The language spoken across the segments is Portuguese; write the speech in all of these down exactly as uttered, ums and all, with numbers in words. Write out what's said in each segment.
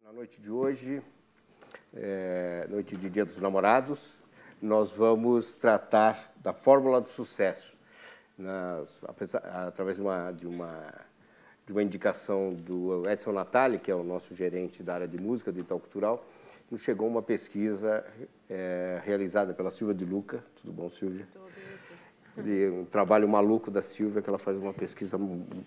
Na noite de hoje, é, noite de Dia dos Namorados, nós vamos tratar da fórmula do sucesso, nas, apesar, através de uma, de, uma, de uma indicação do Edson Natali, que é o nosso gerente da área de música do Itaú Cultural. Nos chegou uma pesquisa é, realizada pela Silvia de Luca. Tudo bom, Silvia? Tudo. De um trabalho maluco da Silvia, que ela faz uma pesquisa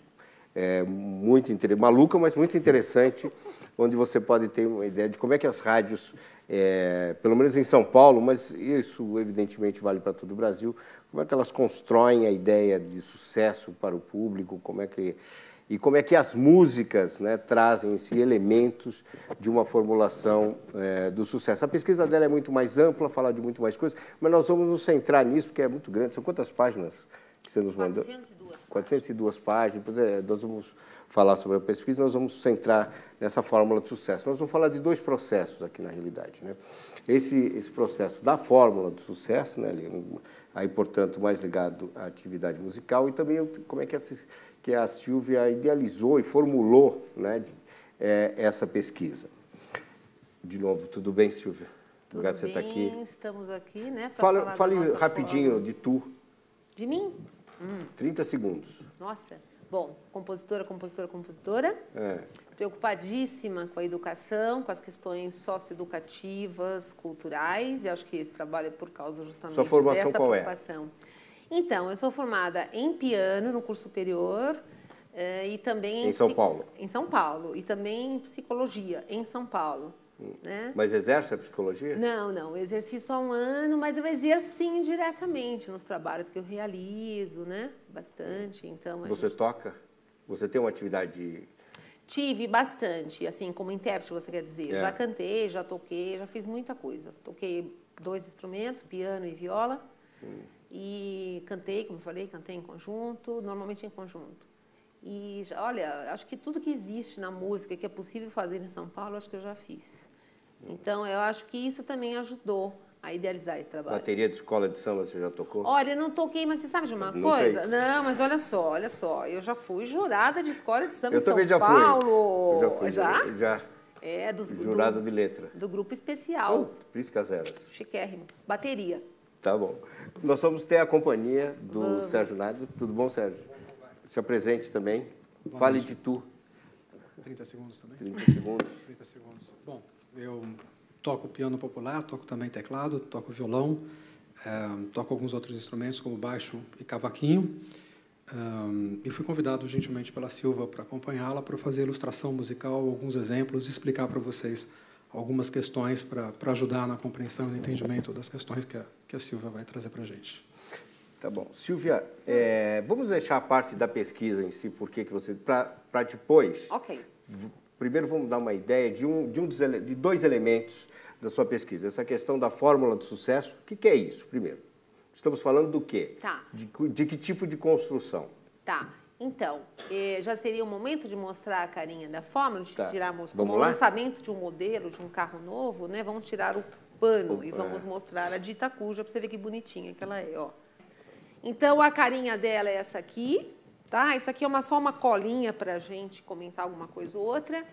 é, muito interessante, maluca, mas muito interessante, onde você pode ter uma ideia de como é que as rádios, é, pelo menos em São Paulo, mas isso evidentemente vale para todo o Brasil, como é que elas constroem a ideia de sucesso para o público, como é que, e como é que as músicas, né, trazem em si elementos de uma formulação é, do sucesso. A pesquisa dela é muito mais ampla, fala de muito mais coisas, mas nós vamos nos centrar nisso, porque é muito grande. São quantas páginas que você nos mandou? quatrocentas e duas. quatrocentas e duas páginas. Depois, é, nós vamos falar sobre a pesquisa, nós vamos centrar nessa fórmula de sucesso. Nós vamos falar de dois processos aqui, na realidade, né? Esse, esse processo da fórmula do sucesso, né, aí, portanto, mais ligado à atividade musical, e também como é que essa, que a Silvia idealizou e formulou, né, de, é, essa pesquisa. De novo, tudo bem, Silvia? Tudo Obrigado por você bem, estar aqui. Estamos aqui, né? Fala, fale rapidinho fórmula. de tu. De mim? Hum. trinta segundos. Nossa. Bom, compositora, compositora, compositora. É. Preocupadíssima com a educação, com as questões socioeducativas, culturais, e acho que esse trabalho é por causa justamente Sua formação dessa qual preocupação. É? Então, eu sou formada em piano, no curso superior, eh, e também... Em, em São psico... Paulo? Em São Paulo, e também em psicologia, em São Paulo. Hum. Né? Mas exerce a psicologia? Não, não, eu exerci só um ano, mas eu exerço sim indiretamente nos trabalhos que eu realizo, né? Bastante, então... Você gente... toca? Você tem uma atividade... Tive bastante, assim, como intérprete, você quer dizer. É. Já cantei, já toquei, já fiz muita coisa. Toquei dois instrumentos, piano e viola. Hum. E cantei, como eu falei, cantei em conjunto, normalmente em conjunto. E, olha, acho que tudo que existe na música que é possível fazer em São Paulo, acho que eu já fiz. Então, eu acho que isso também ajudou a idealizar esse trabalho. Bateria de escola de samba você já tocou? Olha, eu não toquei, mas você sabe de uma não coisa? Fez. Não, mas olha só, olha só. Eu já fui jurada de escola de samba eu em São também já Paulo. Fui. Eu já fui. Já? Já. É, dos, jurada do, de letra. Do grupo especial. Oh, Priscas Eras. Chiquérrimo. Bateria. Tá bom. Nós vamos ter a companhia do vamos. Sérgio Nádio. Tudo bom, Sérgio? Se apresente também. Bom, Fale de tu. trinta segundos também? trinta segundos. trinta segundos. Bom, eu toco piano popular, toco também teclado, toco violão, é, toco alguns outros instrumentos, como baixo e cavaquinho. Um, e fui convidado gentilmente pela Silva para acompanhá-la, para fazer ilustração musical, alguns exemplos, e explicar para vocês algumas questões para ajudar na compreensão e no entendimento das questões que a, que a Silvia vai trazer para a gente. Tá bom. Silvia, é, vamos deixar a parte da pesquisa em si, porque que você para depois. Ok. Primeiro vamos dar uma ideia de um, de um dos, de dois elementos da sua pesquisa. Essa questão da fórmula do sucesso. O que, que é isso, primeiro? Estamos falando do quê? Tá. De, de que tipo de construção? Tá. Então, eh, já seria o momento de mostrar a carinha da fórmula, de tá. tirarmos vamos como lá? o lançamento de um modelo, de um carro novo, né? Vamos tirar o pano Opa, e vamos é. mostrar a dita cuja para você ver que bonitinha que ela é, ó. Então, a carinha dela é essa aqui, tá? Essa aqui é uma, só uma colinha para a gente comentar alguma coisa ou outra.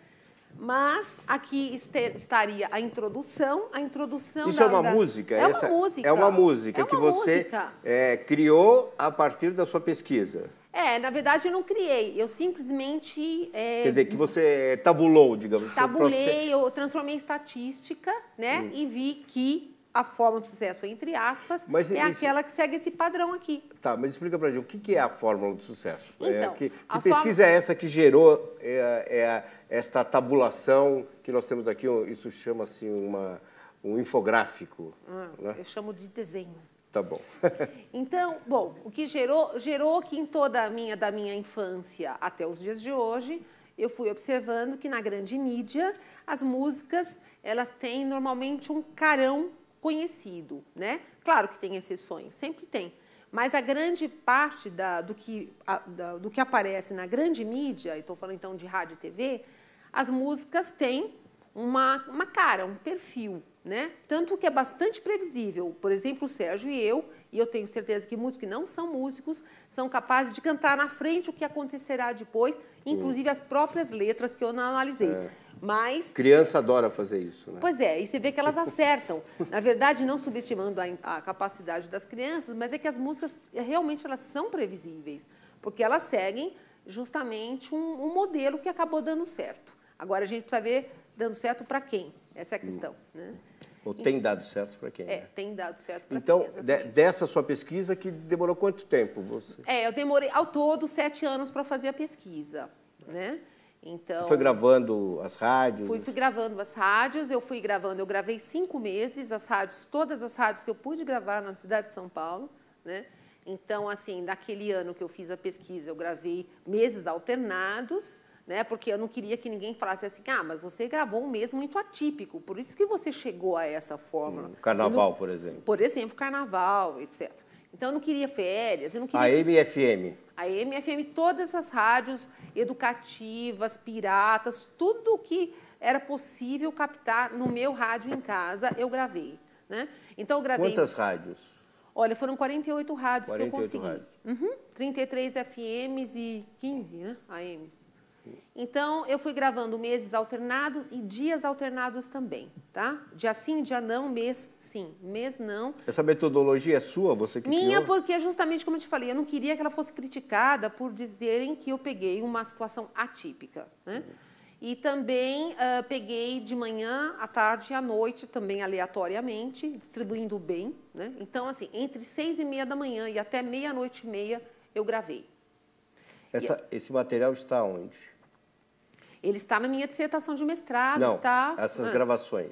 Mas aqui este, estaria a introdução, a introdução Isso da, é uma da... música? É uma Essa música. É uma música é que uma você música. É, criou a partir da sua pesquisa. É, na verdade eu não criei, eu simplesmente... É, Quer dizer, que você tabulou, digamos. Tabulei, eu transformei em estatística, né? Hum. E vi que a fórmula de sucesso, entre aspas, mas é esse... aquela que segue esse padrão aqui. Tá, mas explica pra gente, o que é a fórmula do sucesso? Então, é, que que pesquisa fórmula... é essa que gerou é, é, esta tabulação que nós temos aqui? Isso chama-se uma, um infográfico. Hum, né? Eu chamo de desenho. Tá bom. Então, bom, o que gerou, gerou que em toda a minha, da minha infância até os dias de hoje, eu fui observando que na grande mídia, as músicas, elas têm normalmente um carão conhecido, né? Claro que tem exceções, sempre tem. Mas a grande parte da, do, que, a, da, do que aparece na grande mídia, e estou falando então de rádio e T V, as músicas têm uma, uma cara, um perfil, né? Tanto que é bastante previsível. Por exemplo, o Sérgio e eu, e eu tenho certeza que muitos que não são músicos são capazes de cantar na frente o que acontecerá depois, inclusive as próprias letras que eu não analisei. É. Mas... Criança adora fazer isso, né? Pois é, e você vê que elas acertam. Na verdade, não subestimando a, a capacidade das crianças, mas é que as músicas, realmente, elas são previsíveis, porque elas seguem justamente um, um modelo que acabou dando certo. Agora, a gente precisa ver dando certo para quem? Essa é a questão, né? Ou tem dado certo para quem? É, né? tem dado certo para então, quem. de, dessa sua pesquisa, que demorou quanto tempo? Você, é, eu demorei, ao todo, sete anos para fazer a pesquisa, né? Então, você foi gravando as rádios? Fui, fui gravando as rádios, eu fui gravando, eu gravei cinco meses, as rádios, todas as rádios que eu pude gravar na cidade de São Paulo, né? Então, assim, naquele ano que eu fiz a pesquisa, eu gravei meses alternados, né? Porque eu não queria que ninguém falasse assim, ah, mas você gravou um mês muito atípico, por isso que você chegou a essa fórmula. Hum, carnaval, não, por exemplo. Por exemplo, carnaval, etcétera. Então, eu não queria férias, eu não queria... A M F M. A M F M, todas as rádios educativas, piratas, tudo o que era possível captar no meu rádio em casa, eu gravei, né? Então, eu gravei... Quantas rádios? Olha, foram quarenta e oito rádios quarenta e oito que eu consegui. rádios. Uhum. trinta e três F Ms e quinze, né, A Ms. Então, eu fui gravando meses alternados e dias alternados também, tá? Dia sim, dia não, mês sim, mês não. Essa metodologia é sua, você que Minha, criou? porque justamente como eu te falei, eu não queria que ela fosse criticada por dizerem que eu peguei uma situação atípica, né? E também uh, peguei de manhã, à tarde e à noite, também aleatoriamente, distribuindo bem, né? Então, assim, entre seis e meia da manhã e até meia-noite e meia, eu gravei. Essa, e... Esse material está onde? Ele está na minha dissertação de mestrado. Não, está... essas ah. gravações.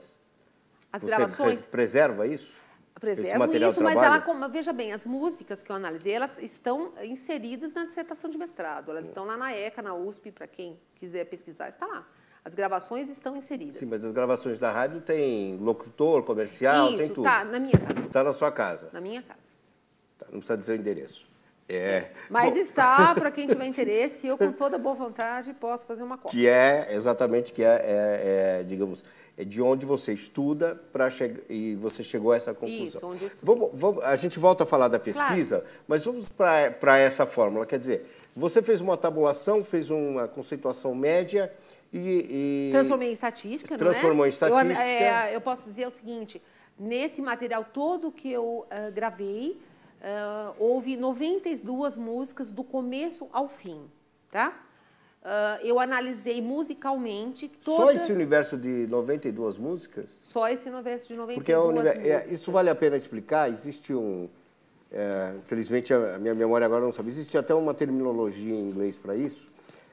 As Você gravações... preserva isso? Preservo isso, mas ela, veja bem, as músicas que eu analisei, elas estão inseridas na dissertação de mestrado. Elas estão lá na ECA, na U S P, para quem quiser pesquisar, está lá. As gravações estão inseridas. Sim, mas as gravações da rádio tem locutor, comercial, isso, tem tudo. Está na minha casa. Está na sua casa. Na minha casa. Tá, não precisa dizer o endereço. É. Mas Bom, está, para quem tiver interesse, eu, com toda boa vontade, posso fazer uma cópia. que é, exatamente, que é, é, é digamos, é de onde você estuda para chegar e você chegou a essa conclusão. Isso, onde eu estudei. Vamos, vamos, a gente volta a falar da pesquisa, claro. Mas vamos para essa fórmula. Quer dizer, você fez uma tabulação, fez uma conceituação média e... e transformei em estatística, transformou não é? em estatística. Eu, é, eu posso dizer o seguinte, nesse material todo que eu uh, gravei, uh, houve noventa e duas músicas do começo ao fim, tá? Uh, eu analisei musicalmente todas... Só esse universo de noventa e duas músicas? Só esse universo de noventa e duas Porque é um músicas. É, isso vale a pena explicar? Existe um... É, infelizmente, a minha memória agora não sabe. Existe até uma terminologia em inglês para isso,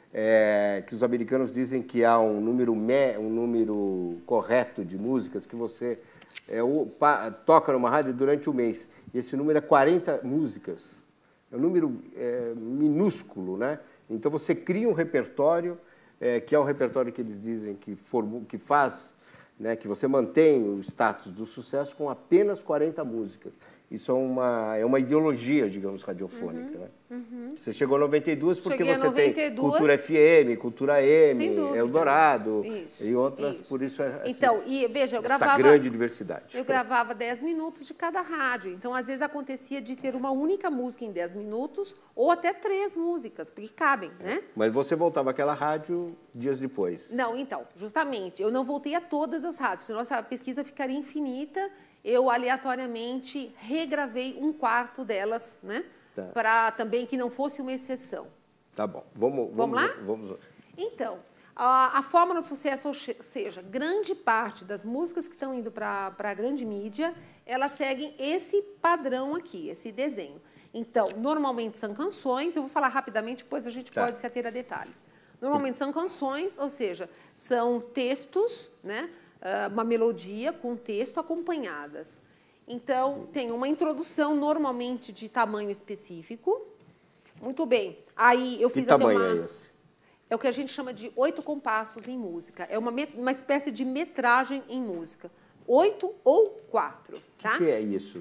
é, que os americanos dizem que há um número, me, um número correto de músicas que você é, o, pa, toca numa rádio durante o mês. E esse número é quarenta músicas. É um número é, minúsculo, né? Então, você cria um repertório, é, que é o repertório que eles dizem que, formu, que faz, né, que você mantém o status do sucesso com apenas quarenta músicas. Isso é uma, é uma ideologia, digamos, radiofônica. Uhum, né? Uhum. Você chegou a noventa e duas porque você noventa e duas, tem Cultura F M, Cultura M, Eldorado isso, e outras, isso. Por isso é assim, então, e, veja, eu gravava, grande diversidade. Eu gravava dez minutos de cada rádio, então às vezes acontecia de ter uma única música em dez minutos ou até três músicas, porque cabem, né? Mas você voltava àquela rádio dias depois? Não, então, justamente, eu não voltei a todas as rádios, porque a nossa pesquisa ficaria infinita. Eu, aleatoriamente, regravei um quarto delas, né? Tá. Para também que não fosse uma exceção. Tá bom. Vamos, vamos, vamos lá? Vamos. Então, a, a fórmula do sucesso, ou seja, grande parte das músicas que estão indo para a grande mídia, elas seguem esse padrão aqui, esse desenho. Então, normalmente são canções, eu vou falar rapidamente, depois a gente tá. pode se ater a detalhes. Normalmente são canções, ou seja, são textos, né? Uma melodia com texto acompanhadas. Então, tem uma introdução, normalmente, de tamanho específico. Muito bem. Aí, eu fiz que até tamanho uma... é esse? É o que a gente chama de oito compassos em música. É uma, uma espécie de metragem em música. Oito ou quatro, tá? O que é isso?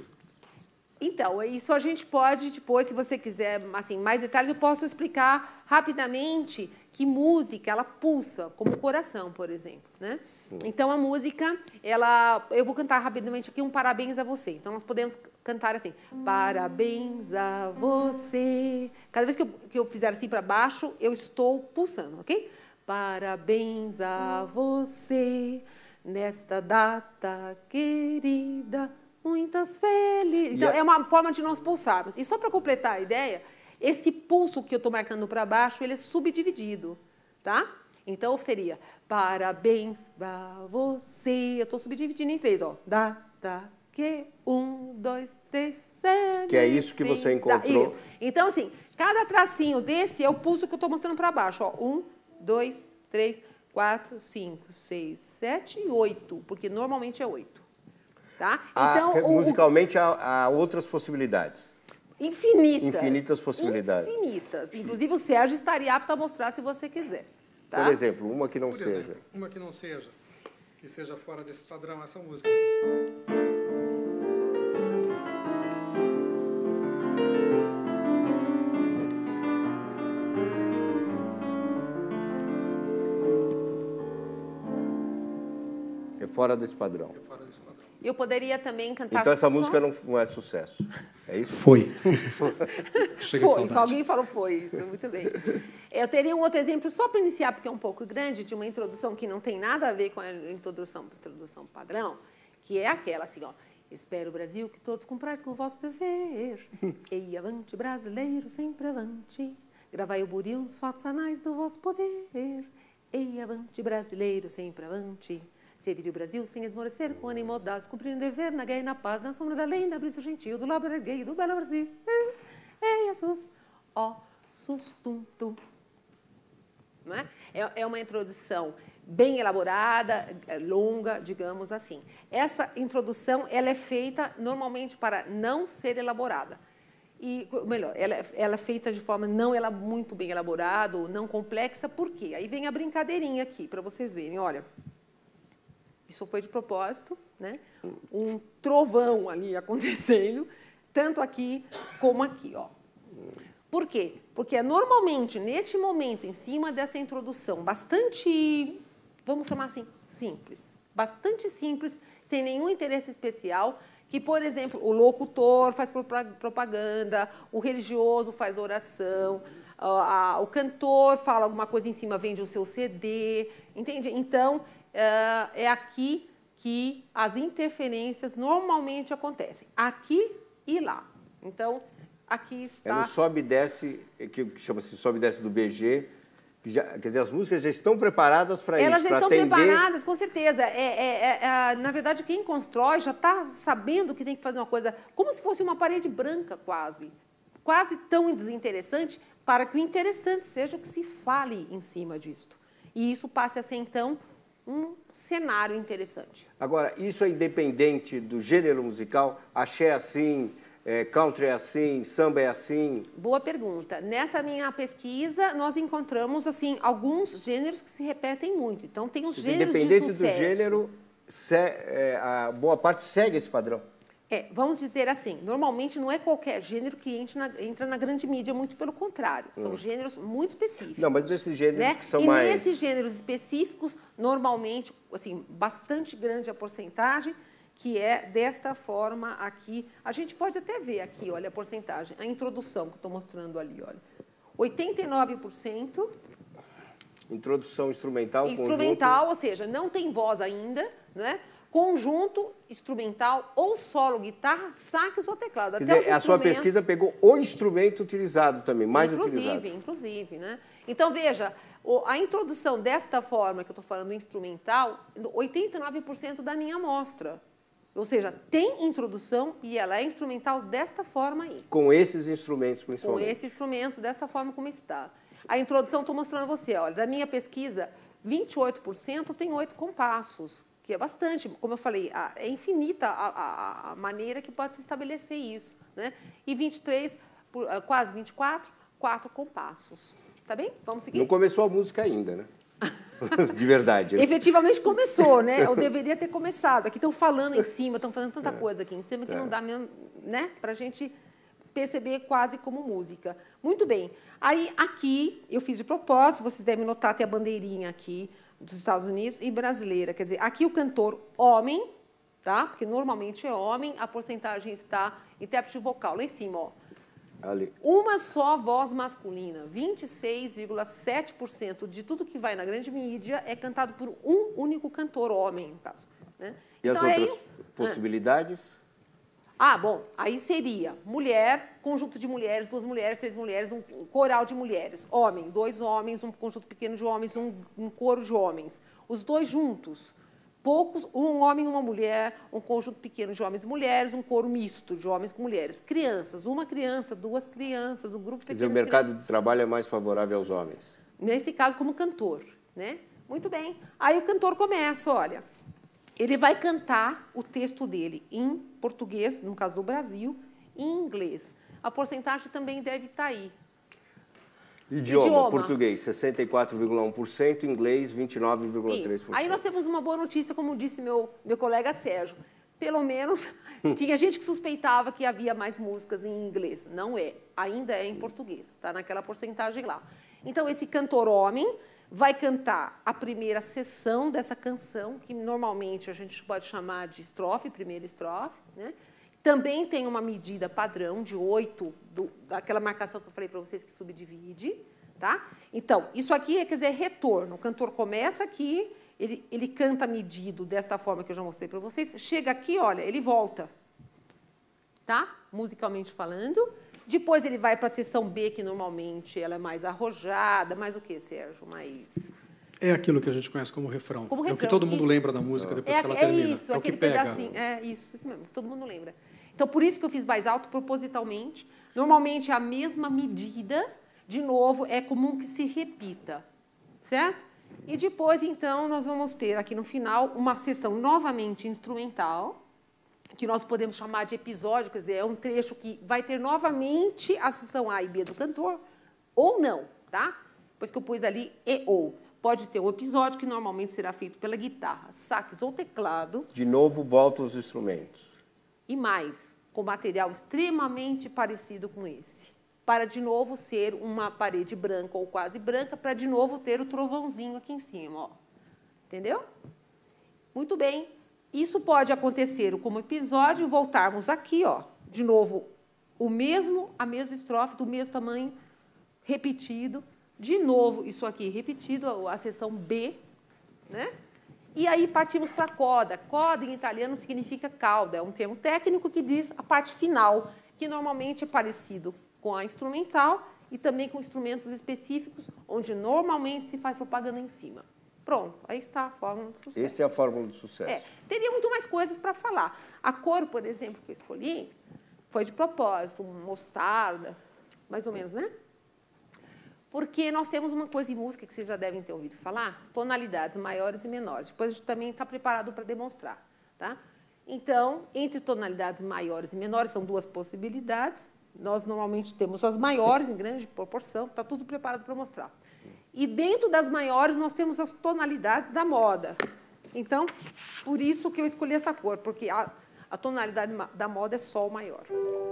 Então, isso a gente pode, depois, se você quiser assim, mais detalhes, eu posso explicar rapidamente que música, ela pulsa, como o coração, por exemplo, né? Então, a música, ela... Eu vou cantar rapidamente aqui um parabéns a você. Então, nós podemos cantar assim, parabéns a você. Cada vez que eu, que eu fizer assim para baixo, eu estou pulsando, ok? Parabéns a você, nesta data querida, muitas felizes. Então, a... é uma forma de nós pulsarmos. E só para completar a ideia, esse pulso que eu estou marcando para baixo, ele é subdividido, tá? Então, seria, parabéns a você. Eu estou subdividindo em três, ó. Data que um, dois, três, sete. Que é isso que você encontrou. Isso. Então, assim, cada tracinho desse é o pulso que eu estou mostrando para baixo, ó. Um, dois, três, quatro, cinco, seis, sete e oito, porque normalmente é oito. Tá? Então, ah, o, musicalmente há, há outras possibilidades. Infinitas. Infinitas possibilidades. Infinitas. Inclusive, o Sérgio estaria apto a mostrar se você quiser. Tá? Por exemplo, uma que não Por seja. Exemplo, uma que não seja, que seja fora desse padrão, essa música. É fora desse padrão. É fora desse padrão. Eu poderia também cantar Então essa só... música não, não é sucesso. É isso? Foi. Chega de Foi, saudade. alguém falou foi, isso, muito bem. Eu teria um outro exemplo, só para iniciar, porque é um pouco grande, de uma introdução que não tem nada a ver com a introdução, introdução padrão, que é aquela assim, ó. Espero, Brasil, que todos cumprais com o vosso dever. Ei, avante, brasileiro, sempre avante. Gravai o buril nos fatos anais do vosso poder. Ei, avante, brasileiro, sempre avante. Servir o Brasil sem esmorecer, com ânimo audaz, cumprindo o dever na guerra e na paz, na sombra da lei, na brisa gentil, do lábio erguei, do belo Brasil. Ei, Jesus, ó, sustuntum. Não é? É, é uma introdução bem elaborada, longa, digamos assim. Essa introdução, ela é feita normalmente para não ser elaborada. E, melhor, ela, ela é feita de forma não ela, muito bem elaborada, ou não complexa, por quê? Aí vem a brincadeirinha aqui, para vocês verem, olha. Isso foi de propósito, né? Um trovão ali acontecendo, tanto aqui como aqui, ó. Por quê? Porque normalmente, neste momento, em cima dessa introdução bastante, vamos chamar assim, simples, bastante simples, sem nenhum interesse especial, que, por exemplo, o locutor faz propaganda, o religioso faz oração, a, a, o cantor fala alguma coisa em cima, vende o seu C D, entende? Então, é aqui que as interferências normalmente acontecem, aqui e lá. Então, aqui está... É no sobe e desce, que chama-se sobe e desce do B G, que já, quer dizer, as músicas já estão preparadas para isso, Elas já estão atender... preparadas, com certeza. É, é, é, é, na verdade, quem constrói já está sabendo que tem que fazer uma coisa, como se fosse uma parede branca, quase. Quase tão desinteressante, para que o interessante seja o que se fale em cima disto. E isso passe a ser, então, um cenário interessante. Agora, isso é independente do gênero musical? Axé é assim, é, country é assim, samba é assim? Boa pergunta. Nessa minha pesquisa, nós encontramos assim alguns gêneros que se repetem muito. Então, tem os gêneros de sucesso. Independente do gênero, se, é, a boa parte segue esse padrão. É, vamos dizer assim, normalmente não é qualquer gênero que entra na, entra na grande mídia, muito pelo contrário. São hum. gêneros muito específicos. Não, mas desses gêneros né? que são e mais... E nesses gêneros específicos, normalmente, assim, bastante grande a porcentagem, que é desta forma aqui. A gente pode até ver aqui, olha, a porcentagem, a introdução que eu estou mostrando ali, olha. oitenta e nove por cento... Introdução instrumental, Instrumental, conjunto. Ou seja, não tem voz ainda, né? Conjunto, instrumental ou solo, guitarra, sax ou teclado. Quer Até dizer, a sua pesquisa pegou o instrumento utilizado também, mais inclusive, utilizado. Inclusive, né? Então, veja, a introdução desta forma que eu estou falando instrumental, oitenta e nove por cento da minha amostra. Ou seja, tem introdução e ela é instrumental desta forma aí. Com esses instrumentos, principalmente. Com esses instrumentos, dessa forma como está. A introdução, estou mostrando a você, olha, da minha pesquisa, vinte e oito por cento tem oito compassos, que é bastante. Como eu falei, é infinita a, a, a maneira que pode se estabelecer isso. Né? E vinte e três, quase vinte e quatro, quatro compassos. Tá bem? Vamos seguir? Não começou a música ainda, né? De verdade. Né? Efetivamente começou, né? Eu deveria ter começado. Aqui estão falando em cima, estão fazendo tanta coisa aqui em cima que é. não dá mesmo, né? Para a gente perceber quase como música. Muito bem. Aí, aqui, eu fiz de propósito, vocês devem notar, tem a bandeirinha aqui dos Estados Unidos e brasileira. Quer dizer, aqui o cantor homem, tá? Porque normalmente é homem, a porcentagem está intérprete vocal. Lá em cima, ó. Ali. Uma só voz masculina. vinte e seis vírgula sete por cento de tudo que vai na grande mídia é cantado por um único cantor, homem, no caso. Né? E então, as outras aí, possibilidades? Ah, bom, aí seria mulher, conjunto de mulheres, duas mulheres, três mulheres, um coral de mulheres. Homem, dois homens, um conjunto pequeno de homens, um, um coro de homens. Os dois juntos. Poucos, um homem e uma mulher, um conjunto pequeno de homens e mulheres, um coro misto de homens com mulheres. Crianças, uma criança, duas crianças, um grupo pequeno. Quer dizer, o mercado de trabalho é mais favorável aos homens. Nesse caso, como cantor, né? Muito bem. Aí o cantor começa, olha, ele vai cantar o texto dele em português, no caso do Brasil, e em inglês. A porcentagem também deve estar aí. Idioma, Idioma. português, sessenta e quatro vírgula um por cento, inglês, vinte e nove vírgula três por cento. Aí nós temos uma boa notícia, como disse meu, meu colega Sérgio. Pelo menos, tinha gente que suspeitava que havia mais músicas em inglês. Não é, ainda é em português, está naquela porcentagem lá. Então, esse cantor homem vai cantar a primeira seção dessa canção, que normalmente a gente pode chamar de estrofe, primeira estrofe, né? Também tem uma medida padrão de oito, do, daquela marcação que eu falei para vocês que subdivide. Tá? Então, isso aqui quer dizer retorno. O cantor começa aqui, ele, ele canta medido desta forma que eu já mostrei para vocês. Chega aqui, olha, ele volta. Tá? Musicalmente falando. Depois ele vai para a seção B, que normalmente ela é mais arrojada. Mais o quê, Sérgio? Mais... É aquilo que a gente conhece como refrão. Como é refrão, o que todo mundo isso. lembra da música depois é, que ela é termina. Isso, é o aquele que pega. pedacinho. É isso, isso mesmo, que todo mundo lembra. Então, por isso que eu fiz mais alto, propositalmente. Normalmente, a mesma medida, de novo, é comum que se repita. Certo? E depois, então, nós vamos ter aqui no final uma sessão novamente instrumental, que nós podemos chamar de episódio, quer dizer, é um trecho que vai ter novamente a sessão A e B do cantor, ou não, tá? Depois que eu pus ali e ou. Pode ter o episódio, que normalmente será feito pela guitarra, sax ou teclado. De novo, volta os instrumentos. E mais, com material extremamente parecido com esse. Para, de novo, ser uma parede branca ou quase branca, para, de novo, ter o trovãozinho aqui em cima. Ó. Entendeu? Muito bem. Isso pode acontecer como episódio, voltarmos aqui, ó, de novo, o mesmo, a mesma estrofe, do mesmo tamanho, repetido. De novo, isso aqui repetido, a seção B, né? E aí partimos para a coda. Coda, em italiano, significa cauda. É um termo técnico que diz a parte final, que normalmente é parecido com a instrumental e também com instrumentos específicos, onde normalmente se faz propaganda em cima. Pronto, aí está a fórmula do sucesso. Esta é a fórmula do sucesso. É, teria muito mais coisas para falar. A cor, por exemplo, que eu escolhi, foi de propósito, mostarda, mais ou menos, né? Porque nós temos uma coisa em música que vocês já devem ter ouvido falar, tonalidades maiores e menores. Depois a gente também está preparado para demonstrar. Tá? Então, entre tonalidades maiores e menores, são duas possibilidades. Nós normalmente temos as maiores, em grande proporção, está tudo preparado para mostrar. E dentro das maiores, nós temos as tonalidades da moda. Então, por isso que eu escolhi essa cor, porque a, a tonalidade da moda é Sol maior.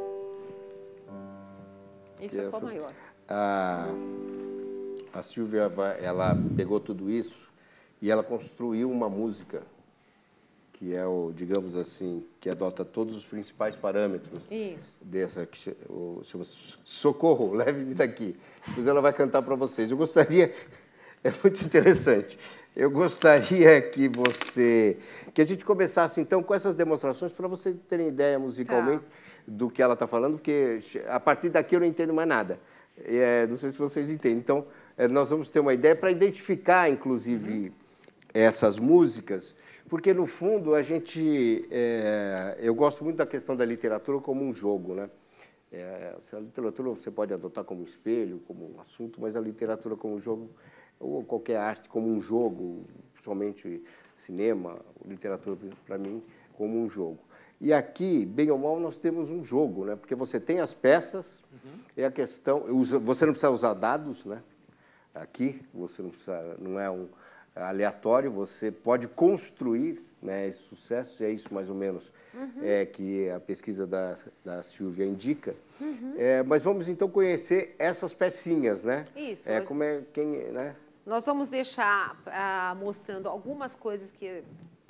Isso é Sol maior. A, a Silvia, ela pegou tudo isso e ela construiu uma música que é o, digamos assim, que adota todos os principais parâmetros isso. dessa, que chama Socorro, leve-me daqui. Depois ela vai cantar para vocês. Eu gostaria, é muito interessante, eu gostaria que você, que a gente começasse então com essas demonstrações para vocês terem ideia musicalmente tá. do que ela está falando, porque a partir daqui eu não entendo mais nada. É, não sei se vocês entendem. Então, é, nós vamos ter uma ideia para identificar, inclusive, uhum. essas músicas, porque, no fundo, a gente... É, eu gosto muito da questão da literatura como um jogo, né? É, a literatura você pode adotar como espelho, como um assunto, mas a literatura como um jogo, ou qualquer arte como um jogo, principalmente cinema, literatura, para mim, como um jogo. E aqui, bem ou mal, nós temos um jogo, né? Porque você tem as peças, uhum. é a questão... Você não precisa usar dados, né? Aqui, você não, precisa, não é um aleatório, você pode construir, né, esse sucesso, e é isso mais ou menos uhum. é, que a pesquisa da, da Silvia indica. Uhum. É, mas vamos, então, conhecer essas pecinhas, né? Isso. É, como é, quem, né? Nós vamos deixar ah, mostrando algumas coisas que...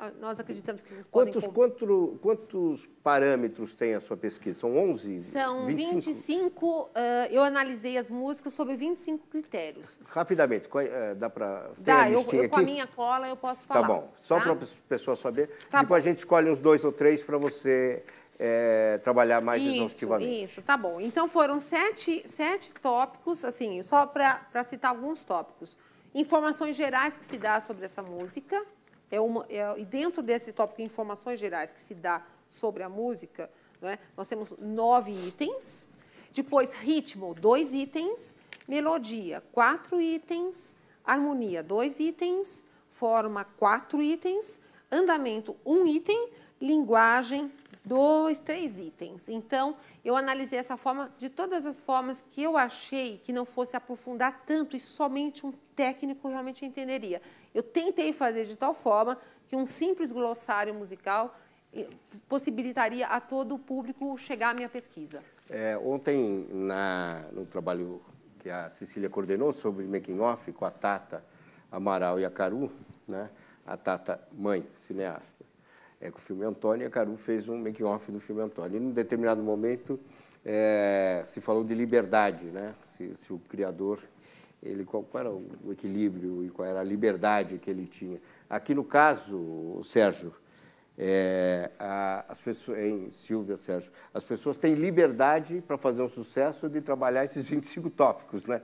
nós acreditamos que eles Quantos, podem... Quanto, quantos parâmetros tem a sua pesquisa? São onze? São vinte e cinco? vinte e cinco, uh, eu analisei as músicas sobre vinte e cinco critérios. Rapidamente, qual, uh, dá para ter Dá, a eu, listinha eu aqui? com a minha cola eu posso falar. Tá bom, só tá? para a pessoa saber. Tá Depois bom. a gente escolhe uns dois ou três para você é, trabalhar mais Isso, exaustivamente. Isso, tá bom. Então, foram sete, sete tópicos, assim, só para citar alguns tópicos. Informações gerais que se dá sobre essa música. É uma, é, e dentro desse tópico, informações gerais que se dá sobre a música, né, nós temos nove itens. Depois, ritmo, dois itens. Melodia, quatro itens. Harmonia, dois itens. Forma, quatro itens. Andamento, um item. Linguagem, dois, três itens. Então, eu analisei essa forma de todas as formas que eu achei que não fosse aprofundar tanto e somente um técnico realmente entenderia. Eu tentei fazer de tal forma que um simples glossário musical possibilitaria a todo o público chegar à minha pesquisa. É, ontem, na, no trabalho que a Cecília coordenou sobre making off com a Tata Amaral e a Caru, né? A Tata, mãe, cineasta, é, com o filme Antônio, e a Caru fez um making off do filme Antônio. E, num determinado momento, é, se falou de liberdade, né? Se, se o criador, ele, qual, qual era o equilíbrio e qual era a liberdade que ele tinha. Aqui, no caso, Sérgio, é, a, as pessoas, em Silvia, Sérgio, as pessoas têm liberdade para fazer um sucesso de trabalhar esses vinte e cinco tópicos, né?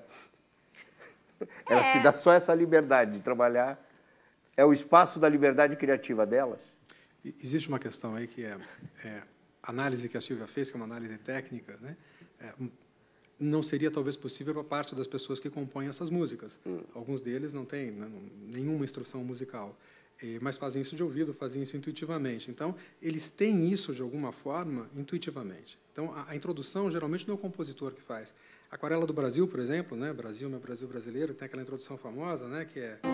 Ela É. se dá só essa liberdade de trabalhar. É o espaço da liberdade criativa delas? Existe uma questão aí que é, é a análise que a Silvia fez, que é uma análise técnica, né? É, não seria talvez possível para parte das pessoas que compõem essas músicas. Hum. Alguns deles não têm, né, nenhuma instrução musical, e, mas fazem isso de ouvido, fazem isso intuitivamente. Então, eles têm isso de alguma forma intuitivamente. Então, a, a introdução geralmente não é o compositor que faz. A Aquarela do Brasil, por exemplo, né, Brasil, meu Brasil brasileiro, tem aquela introdução famosa, né, que é...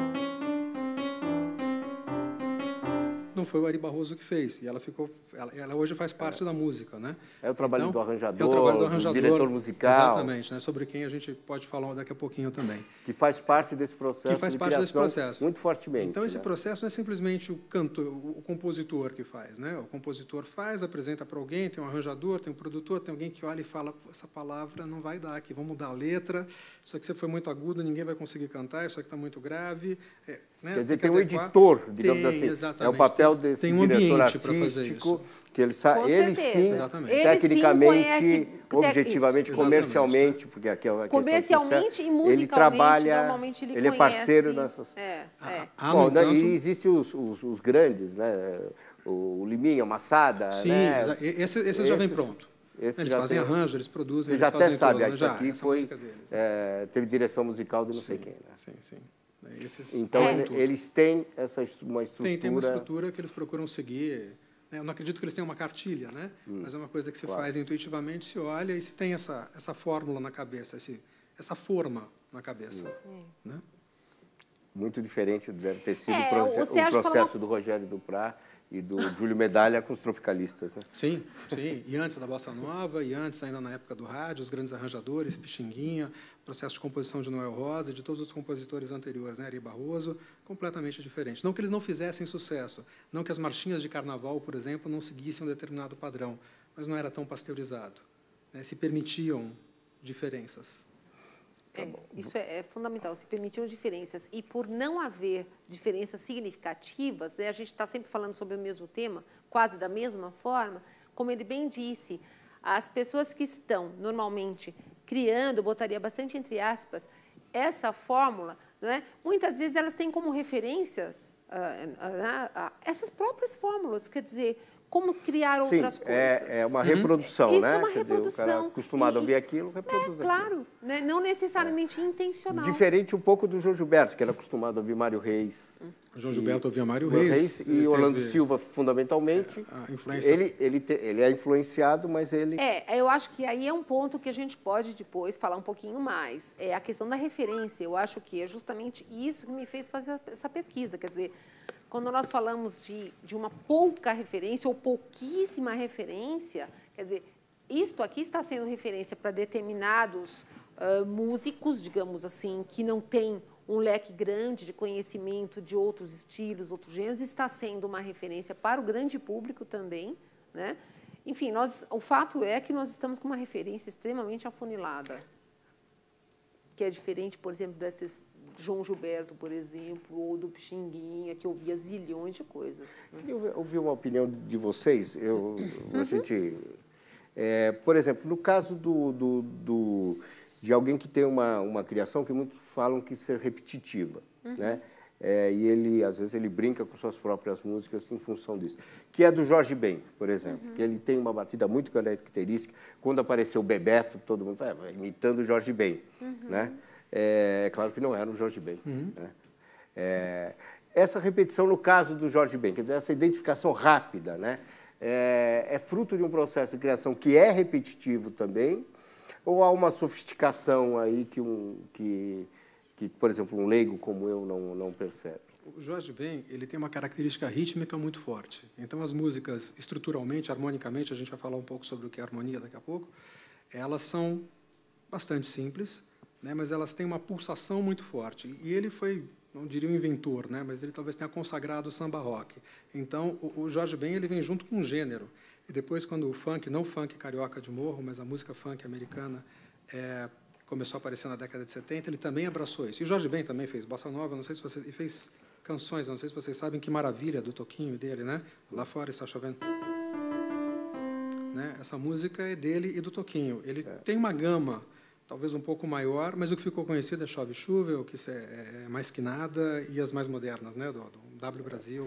Não foi o Ari Barroso que fez, e ela ficou, ela, ela hoje faz parte é. da música, né? É o trabalho então, do arranjador, é o trabalho do, arranjador, do diretor musical, exatamente, né? Sobre quem a gente pode falar daqui a pouquinho também. Que faz parte desse processo que faz de parte criação desse processo. muito fortemente. Então esse né? processo não é simplesmente o cantor, o compositor que faz, né? O compositor faz, apresenta para alguém, tem um arranjador, tem um produtor, tem alguém que olha e fala: essa palavra não vai dar aqui, vamos mudar a letra. Isso aqui você foi muito agudo, ninguém vai conseguir cantar. Isso aqui está muito grave. É, né? Quer dizer, tem um editor, digamos tem, assim. Exatamente. É o papel tem, desse tem um diretor artístico que ele sabe, ele sim, exatamente. tecnicamente, ele sim objetivamente, isso. comercialmente, porque aqui é a comercialmente sucesso, e musicalmente, ele trabalha, normalmente ele, ele conhece, é parceiro nessas. É, é. Ah, Bom, entanto... e existem os, os, os grandes, né? O Liminha, o Massada, sim, né? Esse, esse já vem pronto. Esse eles já fazem tem... arranjo, eles produzem. Você já até sabe, tudo, isso né? aqui já, foi, deles, é, teve direção musical de não sim, sei quem. Né? Sim, sim. Esses, então, é. eles têm essa, uma estrutura... Tem, tem uma estrutura que eles procuram seguir. Né? Eu não acredito que eles tenham uma cartilha, né? Hum, mas é uma coisa que se claro. faz intuitivamente, se olha e se tem essa, essa fórmula na cabeça, esse, essa forma na cabeça. Hum. Né? Muito diferente deve ter sido é, o, proje- o, o processo uma... do Rogério Duprá e do Júlio Medalha com os tropicalistas. Né? Sim, sim. E antes da Bossa Nova, e antes ainda na época do rádio, os grandes arranjadores, Pixinguinha, processo de composição de Noel Rosa e de todos os compositores anteriores, né, Ari Barroso, completamente diferente. Não que eles não fizessem sucesso, não que as marchinhas de carnaval, por exemplo, não seguissem um determinado padrão, mas não era tão pasteurizado. Né, se permitiam diferenças. É, isso é, é fundamental, se permitiam diferenças. E por não haver diferenças significativas, né, a gente está sempre falando sobre o mesmo tema, quase da mesma forma, como ele bem disse, as pessoas que estão normalmente criando, eu botaria bastante entre aspas, essa fórmula, não é? Muitas vezes elas têm como referências uh, uh, uh, essas próprias fórmulas, quer dizer, como criar Sim, outras coisas. É, é uma reprodução, Isso né? é uma Quer reprodução. Dizer, o cara acostumado e, a ouvir aquilo, reproduz é, claro, né? Não necessariamente é. intencional. Diferente um pouco do João Gilberto, que era acostumado a ouvir Mário Reis. O João Gilberto ouvia Mário Reis. Reis. E Orlando teve... Silva, fundamentalmente. A influência... ele, ele, te, ele é influenciado, mas ele... É, eu acho que aí é um ponto que a gente pode depois falar um pouquinho mais. É a questão da referência. Eu acho que é justamente isso que me fez fazer essa pesquisa. Quer dizer, quando nós falamos de, de uma pouca referência ou pouquíssima referência, quer dizer, isto aqui está sendo referência para determinados uh, músicos, digamos assim, que não têm um leque grande de conhecimento de outros estilos, outros gêneros, está sendo uma referência para o grande público também, né? Enfim, nós, o fato é que nós estamos com uma referência extremamente afunilada, que é diferente, por exemplo, desses João Gilberto, por exemplo, ou do Pixinguinha, que ouvia zilhões de coisas. Né? Eu ouvi uma opinião de vocês. Eu, uhum. a gente, é, por exemplo, no caso do, do, do, de alguém que tem uma, uma criação que muitos falam que ser repetitiva, uhum. né? É, e ele, às vezes, ele brinca com suas próprias músicas em função disso. Que é do Jorge Ben, por exemplo, uhum. que ele tem uma batida muito característica. Quando apareceu o Bebeto, todo mundo fala, imitando o Jorge Ben, uhum. né? É, é claro que não era o Jorge Ben. Uhum. Né? É, essa repetição, no caso do Jorge Ben, quer dizer, essa identificação rápida, né? é, é fruto de um processo de criação que é repetitivo também, ou há uma sofisticação aí que, um, que, que por exemplo, um leigo como eu não, não percebe? O Jorge Ben, ele tem uma característica rítmica muito forte. Então, as músicas, estruturalmente, harmonicamente, a gente vai falar um pouco sobre o que é harmonia daqui a pouco, elas são bastante simples, né, mas elas têm uma pulsação muito forte. E ele foi, não diria um inventor, né, mas ele talvez tenha consagrado o samba rock. Então, o, o Jorge Ben, ele vem junto com um gênero. E depois, quando o funk, não o funk carioca de morro, mas a música funk americana, é, começou a aparecer na década de setenta, ele também abraçou isso. E o Jorge Ben também fez bossa nova, não sei se você... E fez canções, não sei se vocês sabem, Que Maravilha, do Toquinho dele, né? Lá fora está chovendo. Né? Essa música é dele e do Toquinho. Ele é. tem uma gama, talvez um pouco maior, mas o que ficou conhecido é Chove Chuva, o que é, é Mais Que Nada, e as mais modernas, né? Do, do W Brasil.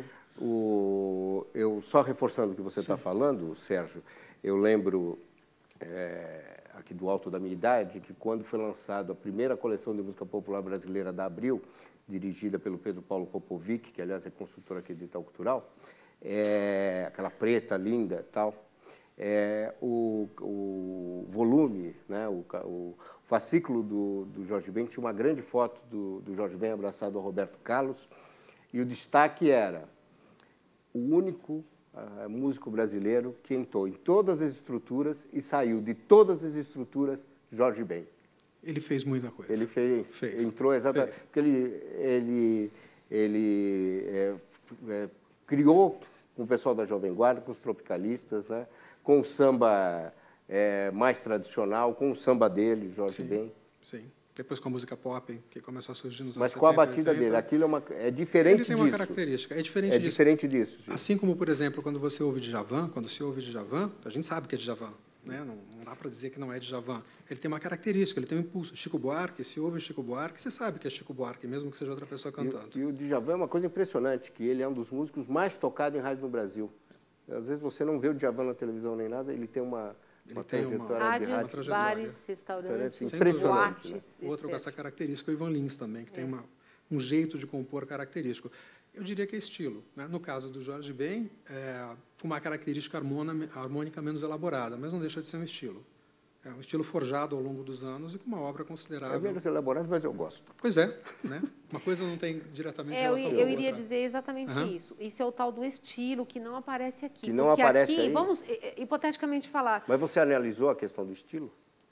O, eu, só reforçando o que você está falando, Sérgio, eu lembro, é, aqui do alto da minha idade, que quando foi lançada a primeira coleção de música popular brasileira da Abril, dirigida pelo Pedro Paulo Popovic, que, aliás, é consultor aqui de Itaú Cultural, é, aquela preta linda e tal, é, o, o volume, né, o, o fascículo do, do Jorge Ben tinha uma grande foto do, do Jorge Ben abraçado ao Roberto Carlos, e o destaque era o único uh, músico brasileiro que entrou em todas as estruturas e saiu de todas as estruturas, Jorge Ben. Ele fez muita coisa. Ele fez, fez. entrou exatamente, fez. Porque ele, ele, ele é, é, criou com o pessoal da Jovem Guarda, com os tropicalistas, né, com o samba é, mais tradicional, com o samba dele, Jorge sim, Ben. Sim. Depois com a música pop, que começou a surgir nos anos Mas com a batida oitenta, dele, aquilo é, uma, é diferente disso. Ele tem uma característica, é diferente é disso. Diferente disso sim. Assim como, por exemplo, quando você ouve Djavan, quando se ouve Djavan, a gente sabe que é Djavan, né? Não, não dá para dizer que não é Djavan. Ele tem uma característica, ele tem um impulso. Chico Buarque, se ouve Chico Buarque, você sabe que é Chico Buarque, mesmo que seja outra pessoa cantando. E, e o Djavan é uma coisa impressionante, que ele é um dos músicos mais tocados em rádio no Brasil. Às vezes você não vê o Djavan na televisão nem nada, ele tem uma... Ele uma tem trajetória uma, de rádios, rádio. bares, restaurantes, impressionante, boates, né? Outro com essa característica, o Ivan Lins também, que é. tem uma, um jeito de compor característico. Eu diria que é estilo. Né? No caso do Jorge Ben, é uma característica harmônica menos elaborada, mas não deixa de ser um estilo. É um estilo forjado ao longo dos anos e com uma obra considerável. É menos elaborado, mas eu gosto. Pois é. Né? Uma coisa não tem diretamente é, relação Eu, com a eu iria outra. dizer exatamente uhum. isso. Isso é o tal do estilo que não aparece aqui. Que não Porque aparece aqui, aí? vamos hipoteticamente falar... Mas você analisou a questão do estilo?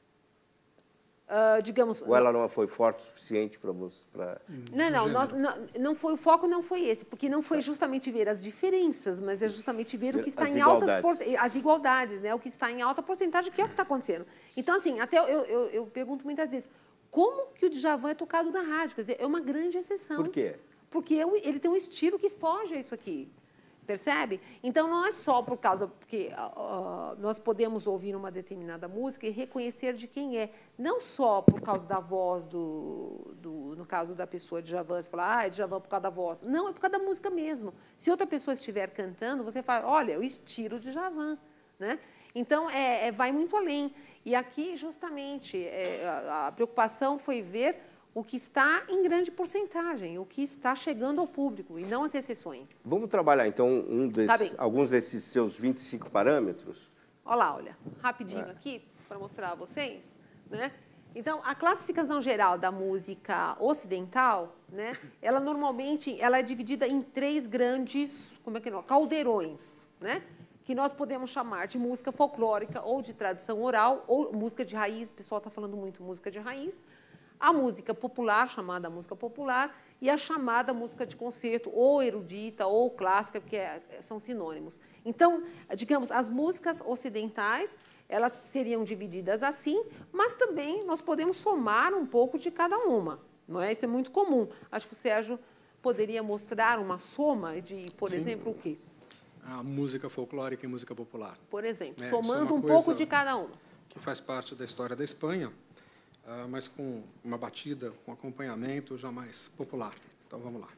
Uh, digamos... Ou ela não foi forte o suficiente para você? Pra... Não, não, nós, não, não foi, o foco não foi esse, porque não foi justamente ver as diferenças, mas é justamente ver o que está as em altas... As igualdades, né? O que está em alta porcentagem, que é o que está acontecendo. Então, assim, até eu, eu, eu pergunto muitas vezes, como que o Djavan é tocado na rádio? Quer dizer, é uma grande exceção. Por quê? Porque ele tem um estilo que foge a isso aqui. Percebe? Então, não é só por causa... Porque uh, nós podemos ouvir uma determinada música e reconhecer de quem é. Não só por causa da voz, do, do, no caso da pessoa de Djavan, você fala, ah, é Djavan por causa da voz. Não, é por causa da música mesmo. Se outra pessoa estiver cantando, você fala, olha, é o estilo de Djavan. Né? Então, é, é, vai muito além. E aqui, justamente, é, a, a preocupação foi ver... o que está em grande porcentagem, o que está chegando ao público, e não as exceções. Vamos trabalhar, então, um desses, tá alguns desses seus vinte e cinco parâmetros? Olha lá, olha, rapidinho é. aqui, para mostrar a vocês. Né? Então, a classificação geral da música ocidental, né, ela normalmente ela é dividida em três grandes como é que não, caldeirões, né, que nós podemos chamar de música folclórica ou de tradição oral, ou música de raiz, o pessoal está falando muito música de raiz, a música popular, chamada música popular, e a chamada música de concerto, ou erudita, ou clássica, porque é, são sinônimos. Então, digamos, as músicas ocidentais, elas seriam divididas assim, mas também nós podemos somar um pouco de cada uma. Não é? Isso é muito comum. Acho que o Sérgio poderia mostrar uma soma de, por Sim. exemplo, o quê? A música folclórica e música popular. Por exemplo, é, somando é um pouco de cada uma. Que faz parte da história da Espanha, uh, mas com uma batida, com acompanhamento já mais popular. Então, vamos lá.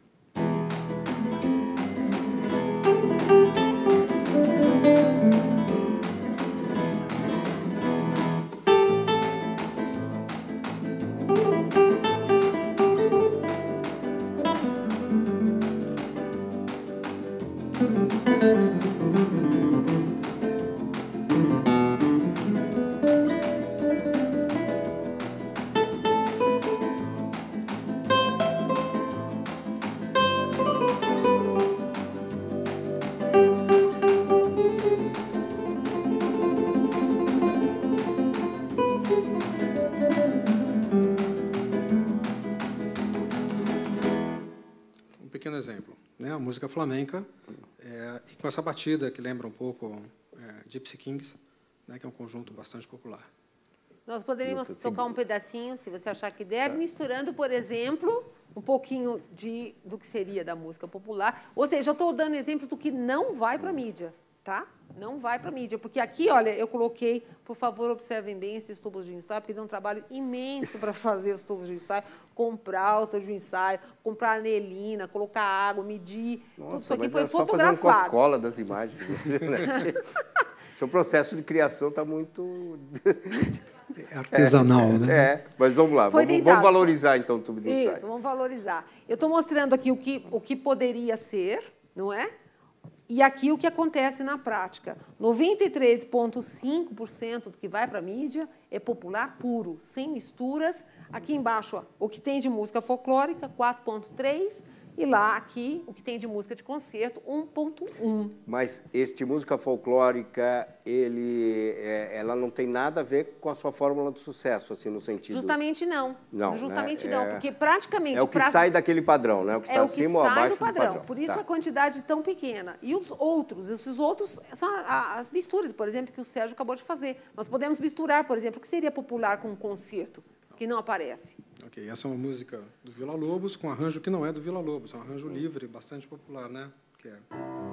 Exemplo, né? A música flamenca, é, e com essa batida que lembra um pouco é, Gypsy Kings, né? Que é um conjunto bastante popular. Nós poderíamos tocar um pedacinho, se você achar que deve, misturando, por exemplo, um pouquinho de, do que seria da música popular. Ou seja, eu estou dando exemplos do que não vai para a mídia, tá? Não vai para a mídia, porque aqui, olha, eu coloquei, por favor, observem bem esses tubos de ensaio, porque deu um trabalho imenso para fazer os tubos de ensaio, comprar os tubos de ensaio, comprar anelina, colocar água, medir, Nossa, tudo isso aqui mas foi é só fotografado. fazer um Coca-Cola das imagens. Seu processo de criação está muito... artesanal, é, né? É, mas vamos lá, vamos, vamos valorizar, então, o tubo de ensaio. Isso, vamos valorizar. Eu estou mostrando aqui o que, o que poderia ser, não é? E aqui o que acontece na prática. noventa e três vírgula cinco por cento do que vai para a mídia é popular puro, sem misturas. Aqui embaixo, ó, o que tem de música folclórica, quatro vírgula três por cento. E lá, aqui, o que tem de música de concerto, um vírgula um por cento. Mas este música folclórica, ele, é, ela não tem nada a ver com a sua fórmula de sucesso, assim, no sentido... Justamente não. Não, Justamente né? não, é, porque praticamente... É o que pra... sai daquele padrão, né? O que está é acima ou abaixo do padrão. padrão. Por isso tá. a quantidade tão pequena. E os outros, esses outros são as misturas, por exemplo, que o Sérgio acabou de fazer. Nós podemos misturar, por exemplo, o que seria popular com um concerto, que não aparece. Ok, essa é uma música do Vila Lobos, com arranjo que não é do Vila Lobos, é um arranjo livre, bastante popular, né? Que é...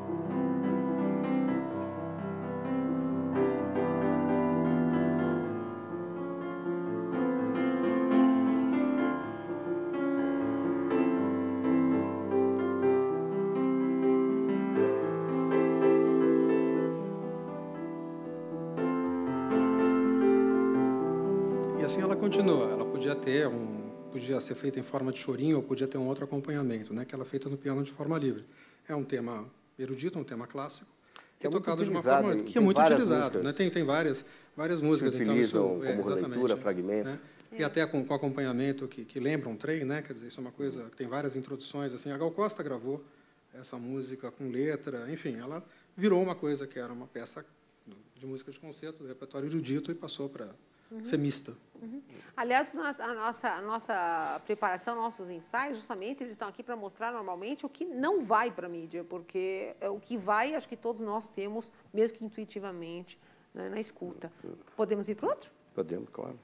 E assim ela continua. Ela podia ter um, podia ser feita em forma de chorinho ou podia ter um outro acompanhamento, né? Que ela é feita no piano de forma livre. É um tema erudito, um tema clássico, que é, é tocado de uma forma que é muito utilizado, né? Tem tem várias várias músicas se utilizam então, isso, como é, leitura, fragmento. Né? É. E até com, com acompanhamento que, que lembra um trem, né? Quer dizer, isso é uma coisa que tem várias introduções assim. A Gal Costa gravou essa música com letra, enfim, ela virou uma coisa que era uma peça de música de concerto, do repertório erudito e passou para Uhum. ser mista. Uhum. Aliás, a nossa, a nossa preparação, nossos ensaios, justamente, eles estão aqui para mostrar normalmente o que não vai para a mídia, porque o que vai, acho que todos nós temos, mesmo que intuitivamente, né, na escuta. Podemos ir para outro? Podemos, claro.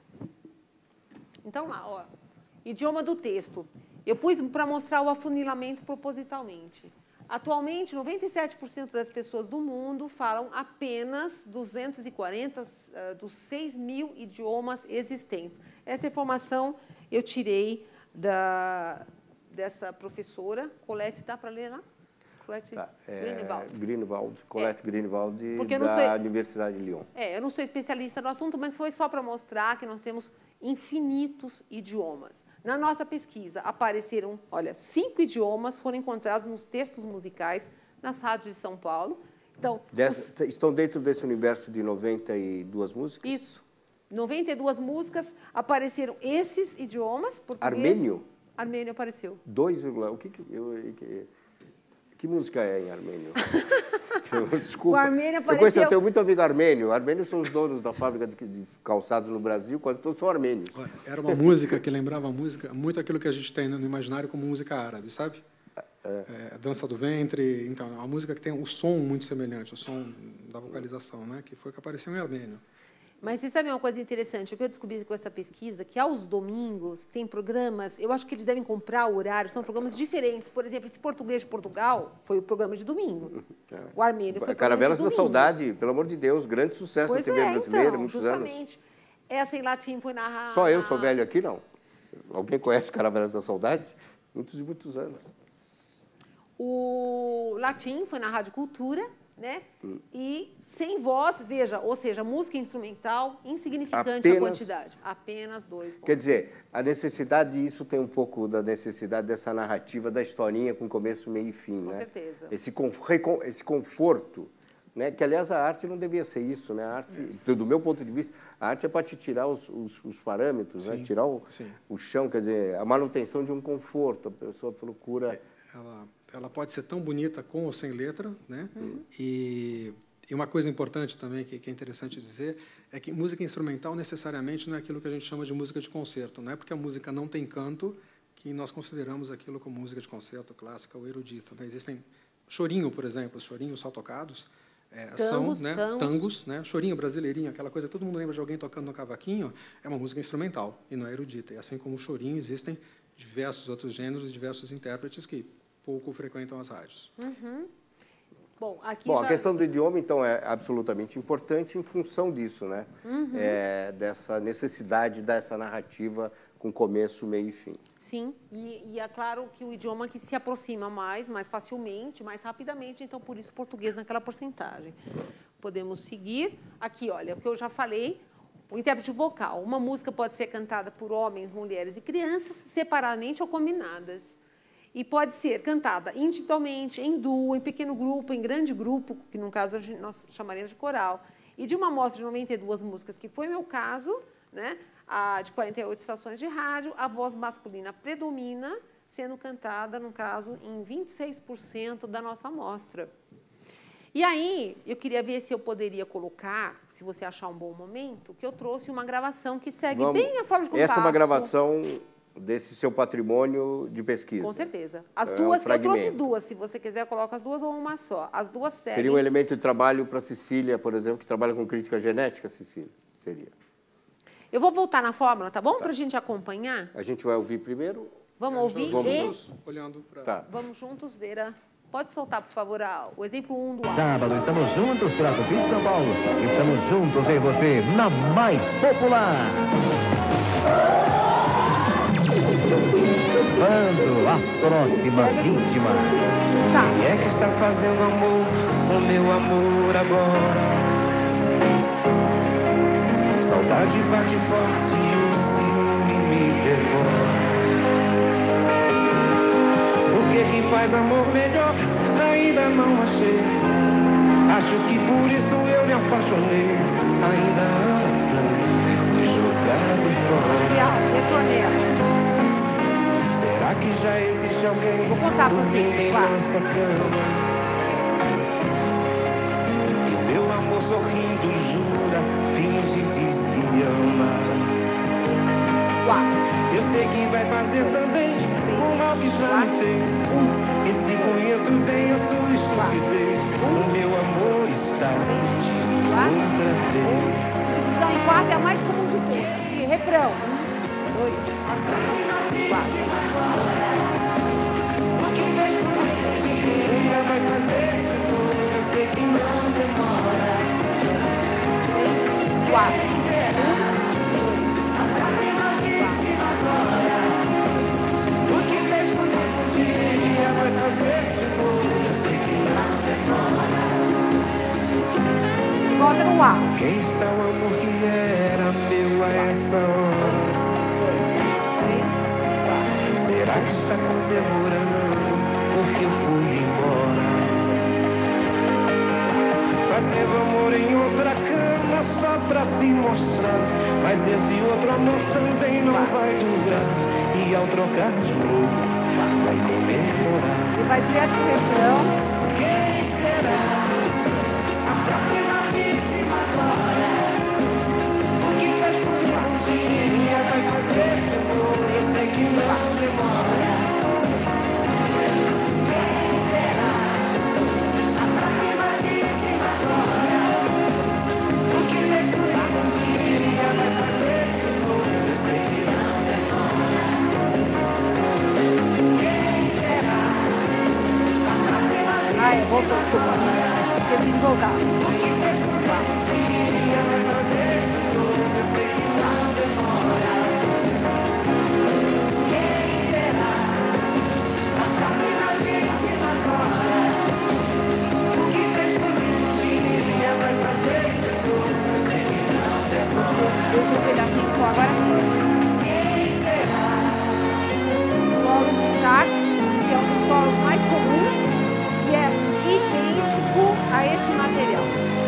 Então, lá, ó, idioma do texto. Eu pus para mostrar o afunilamento propositalmente. Atualmente, noventa e sete por cento das pessoas do mundo falam apenas duzentos e quarenta uh, dos seis mil idiomas existentes. Essa informação eu tirei da, dessa professora, Colette, dá para ler lá? Colette tá, é, Greenwald. Greenwald, Colette é. Greenwald, Porque da sou, Universidade de Lyon. É, eu não sou especialista no assunto, mas foi só para mostrar que nós temos infinitos idiomas. Na nossa pesquisa, apareceram, olha, cinco idiomas foram encontrados nos textos musicais nas rádios de São Paulo. Então, Dessa, os... Estão dentro desse universo de noventa e duas músicas? Isso. noventa e duas músicas, apareceram esses idiomas. Português, armênio? Armênio apareceu. dois, o que, que, eu, que, que música é em armênio? Desculpa. O Armênio apareceu... Eu conheço, eu tenho muito amigo armênio. Armênios são os donos da fábrica de, de calçados no Brasil, quase todos são armênios. Era uma música que lembrava a música, muito aquilo que a gente tem no imaginário como música árabe, sabe? É. É, dança do ventre, então, é uma música que tem um som muito semelhante, o som da vocalização, né? Que foi que apareceu em armênio. Mas você sabe uma coisa interessante? O que eu descobri com essa pesquisa, que aos domingos tem programas, eu acho que eles devem comprar o horário, são programas diferentes. Por exemplo, esse Português de Portugal foi o programa de domingo. É. O Armênio foi o programa Caravelas de domingo. da Saudade, pelo amor de Deus, grande sucesso pois da T V é, brasileira, então, muitos justamente. anos. Essa em latim foi narrada... Só eu sou velho aqui, não. Alguém conhece Caravelas da Saudade? Muitos e muitos anos. O latim foi na Rádio Cultura, né? Hum. E sem voz, veja, ou seja, música instrumental, insignificante apenas, a quantidade. Apenas dois pontos. Quer dizer, a necessidade, isso tem um pouco da necessidade dessa narrativa da historinha com começo, meio e fim, com né? certeza. Esse, esse conforto, né? Que, aliás, a arte não devia ser isso, né? A arte, do meu ponto de vista, a arte é para te tirar os, os, os parâmetros, sim, né? Tirar o, o chão, quer dizer, a manutenção de um conforto, a pessoa procura... Ela... Ela pode ser tão bonita com ou sem letra, né? Uhum. E, e uma coisa importante também que, que é interessante dizer é que música instrumental necessariamente não é aquilo que a gente chama de música de concerto, não é porque a música não tem canto que nós consideramos aquilo como música de concerto clássica ou erudita, né? Existem chorinho, por exemplo, os chorinhos só tocados é, tangos, são né, tangos. tangos, né? Chorinho brasileirinho, aquela coisa que todo mundo lembra de alguém tocando no cavaquinho, é uma música instrumental e não é erudita. E assim como o chorinho, existem diversos outros gêneros, diversos intérpretes que pouco frequentam as rádios. Uhum. Bom, aqui Bom já... a questão do idioma, então, é absolutamente importante em função disso, né? Uhum. É, dessa necessidade dessa narrativa com começo, meio e fim. Sim, e, e é claro que o idioma que se aproxima mais, mais facilmente, mais rapidamente, então, por isso, português naquela porcentagem. Podemos seguir. Aqui, olha, o que eu já falei, o intérprete vocal. Uma música pode ser cantada por homens, mulheres e crianças, separadamente ou combinadas. E pode ser cantada individualmente, em duo, em pequeno grupo, em grande grupo, que no caso nós chamaríamos de coral. E de uma amostra de noventa e duas músicas, que foi o meu caso, né, a de quarenta e oito estações de rádio, a voz masculina predomina, sendo cantada, no caso, em vinte e seis por cento da nossa amostra. E aí, eu queria ver se eu poderia colocar, se você achar um bom momento, que eu trouxe uma gravação que segue Vamos. bem a forma de compasso. Essa é uma gravação desse seu patrimônio de pesquisa. Com certeza. As é duas, um eu trouxe duas, se você quiser, coloca as duas ou uma só. As duas seguem... Seria um elemento de trabalho para a Cecília, por exemplo, que trabalha com crítica genética, Cecília? Seria. Eu vou voltar na fórmula, tá bom? Tá. Para a gente acompanhar. A gente vai ouvir primeiro? Vamos é, ouvir vamos e... Juntos, olhando pra... Tá. Vamos juntos ver a... Pode soltar, por favor, a... o exemplo um do álbum. Sábado, estamos juntos pela Tupi de São Paulo. Estamos juntos em você, na mais popular. Quando a próxima Observe aqui. vítima. Sabe? Quem é que está fazendo amor com meu amor agora? Saudade bate forte e o ciúme me devora. Porque quem faz amor melhor ainda não achei. Acho que por isso eu me apaixonei. Ainda amo tanto e fui jogado fora. Aqui, ó, retornei. Será que já existe alguém? Vou contar pra vocês, em vai. nossa cama? E o meu amor sorrindo jura, finge que se ama. Quatro. Eu sei que vai fazer Dois, também três, o mal que já quatro, me fez. um, E se conheço bem a sua quatro, estupidez, um, o meu amor está três, contigo quatro, outra vez. um. Subdivisão em quatro é a mais comum de todas. E refrão. Um, dois, três, quatro. Ainda vai fazer de novo, eu sei que não demora. Dois, três, quatro. Um, dois, três, quatro. O que fez comigo um dia vai fazer de novo, eu sei que não demora. Ele volta no ar. Quem está o amor que era meu a essa hora? Dois, três, quatro. Será que está comemorando porque eu fui embora? Fazendo amor em outra cama só pra se mostrar. Mas esse outro amor também não vai durar. E ao trocar de novo, vai comemorar. Ele vai direto pro refrão. Quem será? Ah, é, voltou, desculpa. Esqueci de voltar. Deixa um pedacinho só, agora sim. Solo de sax, que é um dos solos mais comuns, que é idêntico a esse material.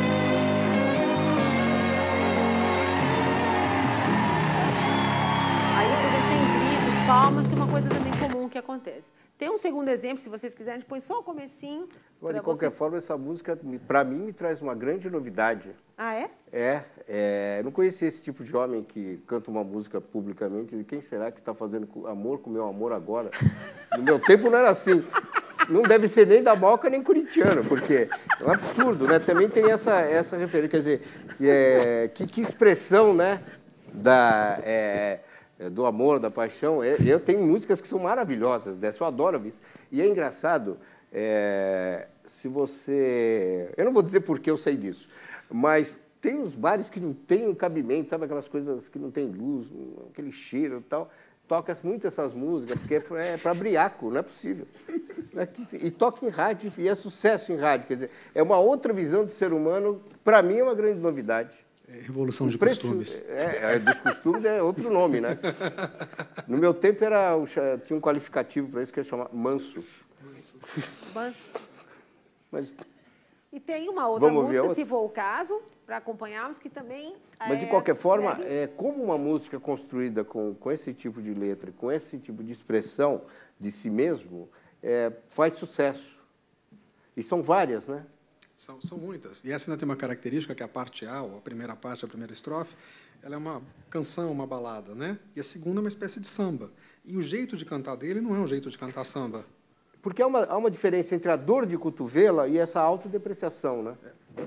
Aí, por exemplo, tem gritos, palmas, que é uma coisa também comum que acontece. Tem um segundo exemplo, se vocês quiserem, depois só o comecinho. De qualquer vocês... forma, essa música, para mim, me traz uma grande novidade. Ah, é? É, é, eu não conhecia esse tipo de homem que canta uma música publicamente. E quem será que está fazendo amor com o meu amor agora? No meu tempo não era assim. Não deve ser nem da Moca nem corintiano, porque é um absurdo, né? Também tem essa, essa referência, quer dizer, é, que, que expressão, né? Da, é, do amor, da paixão. Eu tenho músicas que são maravilhosas dessa, eu adoro isso. E é engraçado, é, se você... Eu não vou dizer por que eu sei disso, mas tem uns bares que não tem cabimento, sabe aquelas coisas que não tem luz, aquele cheiro e tal. Toca muito essas músicas, porque é para briaco, não é possível. E toca em rádio, e é sucesso em rádio. Quer dizer, é uma outra visão do ser humano, para mim é uma grande novidade. É revolução de preço, costumes. É, é, dos costumes é outro nome, né? No meu tempo era, tinha um qualificativo para isso que é chamado manso. Manso. Mas, e tem uma outra Vamos música, se for o caso, para acompanharmos, que também... Mas, de é, qualquer forma, segue... é, como uma música construída com, com esse tipo de letra, com esse tipo de expressão de si mesmo, é, faz sucesso. E são várias, né? São, são muitas. E essa ainda tem uma característica, que é a parte A, ou a primeira parte, a primeira estrofe, ela é uma canção, uma balada, né? E a segunda é uma espécie de samba. E o jeito de cantar dele não é um jeito de cantar samba. Porque há uma, há uma diferença entre a dor de cotovelo e essa autodepreciação, né?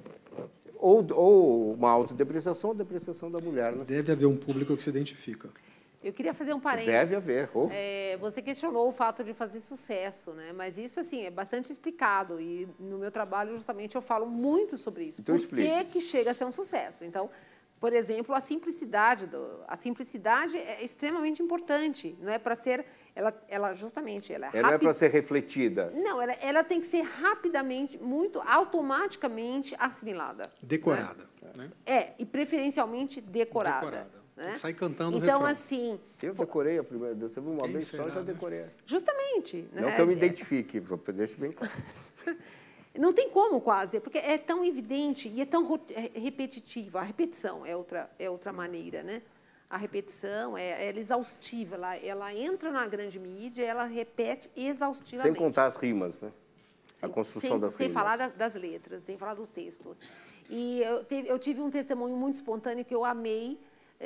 Ou, ou uma autodepreciação ou depreciação da mulher, né? Deve haver um público que se identifica. Eu queria fazer um parênteses. Deve haver. Oh. É, você questionou o fato de fazer sucesso, né? Mas isso, assim, é bastante explicado. E no meu trabalho, justamente, eu falo muito sobre isso. Então, Por que que chega a ser um sucesso? Então, por exemplo, a simplicidade. Do, a simplicidade é extremamente importante. Não é para ser... Ela, ela, justamente, ela é Ela não é para ser refletida. Não, ela, ela tem que ser rapidamente, muito automaticamente assimilada. Decorada. Né? É, e preferencialmente decorada. Decorada. Né? Sai cantando o Então, refrão. assim... Eu decorei a primeira vez, uma Quem vez será, só, já né? decorei. Justamente. Não né? que eu me É, identifique, deixa bem claro. Não tem como, quase, porque é tão evidente e é tão repetitivo. A repetição é outra, é outra maneira, né? A repetição é, ela é exaustiva, ela, ela entra na grande mídia, ela repete exaustivamente. Sem contar as rimas, né? Sem, a construção sem, das sem rimas. falar das, das letras, sem falar do texto. E eu, teve, eu tive um testemunho muito espontâneo que eu amei,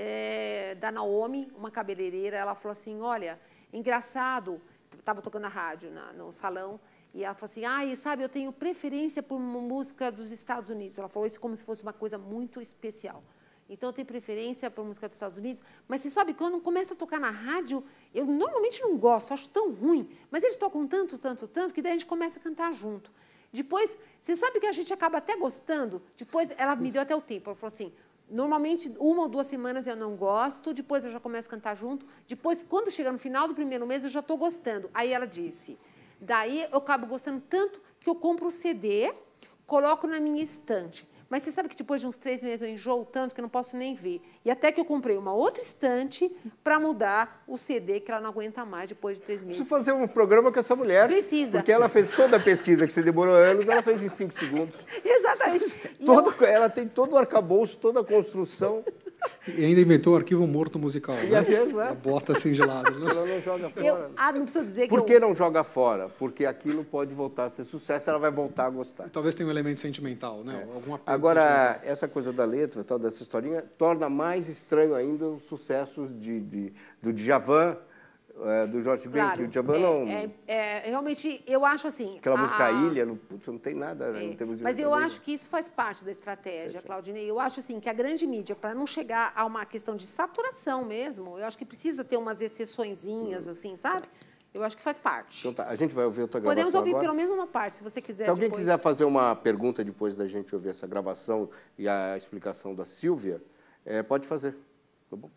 é, da Naomi, uma cabeleireira. Ela falou assim, olha, engraçado, estava tocando a rádio na, no salão, e ela falou assim, ah, e sabe, eu tenho preferência por uma música dos Estados Unidos. Ela falou isso como se fosse uma coisa muito especial. Então, eu tenho preferência por música dos Estados Unidos. Mas você sabe, quando começa a tocar na rádio, eu normalmente não gosto, acho tão ruim. Mas eles tocam tanto, tanto, tanto, que daí a gente começa a cantar junto. Depois, você sabe que a gente acaba até gostando. Depois, ela me deu até o tempo. Ela falou assim, normalmente, uma ou duas semanas eu não gosto, depois eu já começo a cantar junto. Depois, quando chega no final do primeiro mês, eu já estou gostando. Aí ela disse, daí eu acabo gostando tanto que eu compro o C D, coloco na minha estante. Mas você sabe que depois de uns três meses eu enjoo tanto que eu não posso nem ver. E até que eu comprei uma outra estante para mudar o C D, que ela não aguenta mais depois de três meses. Preciso fazer um programa com essa mulher. Precisa. Porque ela fez toda a pesquisa que você demorou anos, ela fez em cinco segundos. Exatamente. Todo, eu... Ela tem todo o arcabouço, toda a construção. E ainda inventou o arquivo morto musical, E né? às vezes, é. Bota assim de lado. Né? Ela não joga fora. Eu, ah, não preciso dizer que Por eu... que não joga fora? Porque aquilo pode voltar a ser sucesso, ela vai voltar a gostar. Talvez tenha um elemento sentimental, né? É. Algum apego Agora, sentimental. essa coisa da letra, tal, dessa historinha, torna mais estranho ainda os sucessos de, de, do Djavan, é, do Jorge Ben, Claro, que o Djavan é, não... é, é, realmente, eu acho assim... Aquela a- música a- Ilha, não, putz, não tem nada, né? É, Não temos de mas letra eu dele. acho que isso faz parte da estratégia, Claudinei. Eu acho assim que a grande mídia, para não chegar a uma questão de saturação mesmo, eu acho que precisa ter umas exceçõezinhas, assim, sabe? Eu acho que faz parte. Então tá, a gente vai ouvir outra gravação Podemos ouvir agora? pelo menos uma parte, se você quiser. Se alguém depois. quiser fazer uma pergunta depois da gente ouvir essa gravação e a explicação da Sílvia, é, pode fazer, tá bom?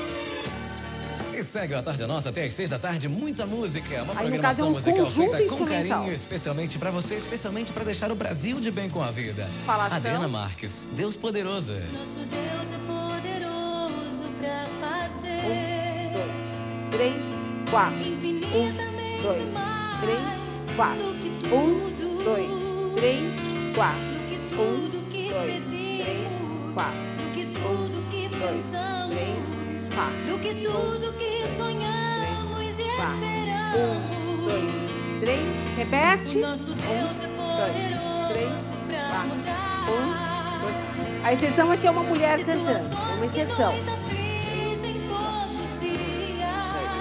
E segue a Tarde Nossa até às seis da tarde, muita música. Uma Aí, no caso, é programação um musical conjunto feita com instrumental. carinho, especialmente pra você, especialmente pra deixar o Brasil de bem com a vida. Falação. Adriana Marques, Deus Poderoso. Nosso Deus é poderoso pra fazer Um, dois, três, quatro. infinitamente Um, dois, mais três, quatro. do que Um, tudo, dois, três, quatro. do que Um, tudo que dois, pedimos, três, quatro. do que tudo que Dois, pensamos, três, quatro. do que tudo que sonhamos e quatro. esperamos. Um, dois, três, repete. O nosso Deus é poderoso três, pra quatro. mudar. Um, dois. A exceção é que é uma mulher cantando. É uma exceção. Que nos afligem todo dia.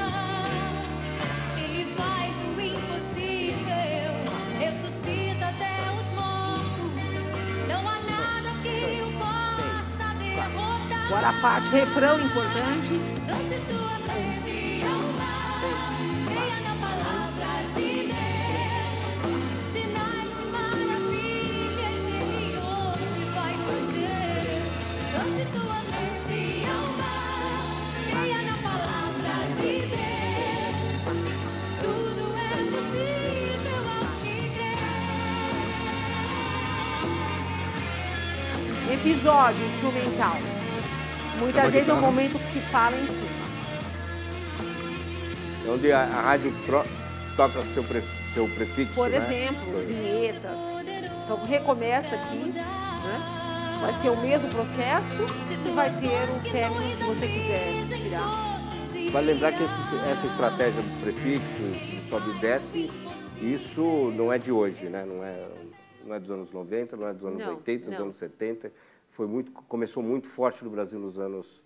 Ele faz o impossível, ressuscita até os mortos. Não há nada que o possa derrotar. Agora a parte, refrão importante. Doce tua mente alma, creia na palavra de Deus. Sinais e maravilhas Ele hoje vai fazer. Doce tua mente alma, creia na palavra de Deus. Tudo é possível ao que crer. Episódio instrumental. Muitas Acaba vezes é um guitarra. momento que se fala em cima. É onde a, a rádio tro- toca seu, pre, seu prefixo, Por né? exemplo, vinhetas. Então recomeça aqui, né? Vai ser o mesmo processo e vai ter o término se você quiser tirar. Vale lembrar que esse, essa estratégia dos prefixos, de sobe e desce, isso não é de hoje, né? Não é, não é dos anos noventa, não é dos anos Não, oitenta, dos não. anos setenta. Foi muito, começou muito forte no Brasil nos anos,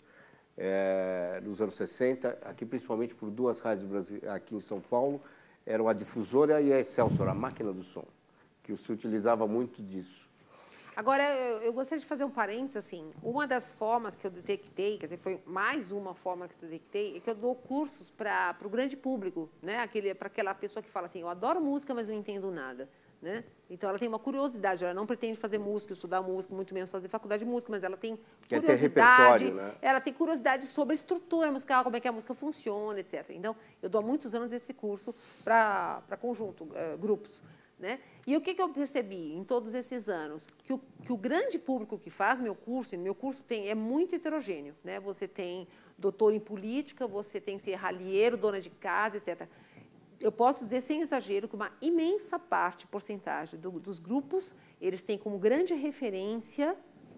é, nos anos sessenta, aqui principalmente por duas rádios brasi- aqui em São Paulo, eram a Difusora e a Excelsior, a máquina do som, que se utilizava muito disso. Agora, eu, eu gostaria de fazer um parênteses, assim, uma das formas que eu detectei, quer dizer, foi mais uma forma que eu detectei, é que eu dou cursos para o grande público, né? Aquele, para aquela pessoa que fala assim, eu adoro música, mas não entendo nada, né? Então, ela tem uma curiosidade, ela não pretende fazer música, estudar música, muito menos fazer faculdade de música, mas ela tem Quer ter curiosidade, repertório, né? ela tem curiosidade sobre a estrutura musical, como é que a música funciona, etcétera. Então, eu dou há muitos anos esse curso para conjunto, eh, grupos. Né? E o que, que eu percebi em todos esses anos? Que o, que o grande público que faz meu curso, e meu curso tem, é muito heterogêneo. Né? Você tem doutor em política, você tem serralheiro, dona de casa, etcétera. Eu posso dizer, sem exagero, que uma imensa parte, porcentagem do, dos grupos, eles têm como grande referência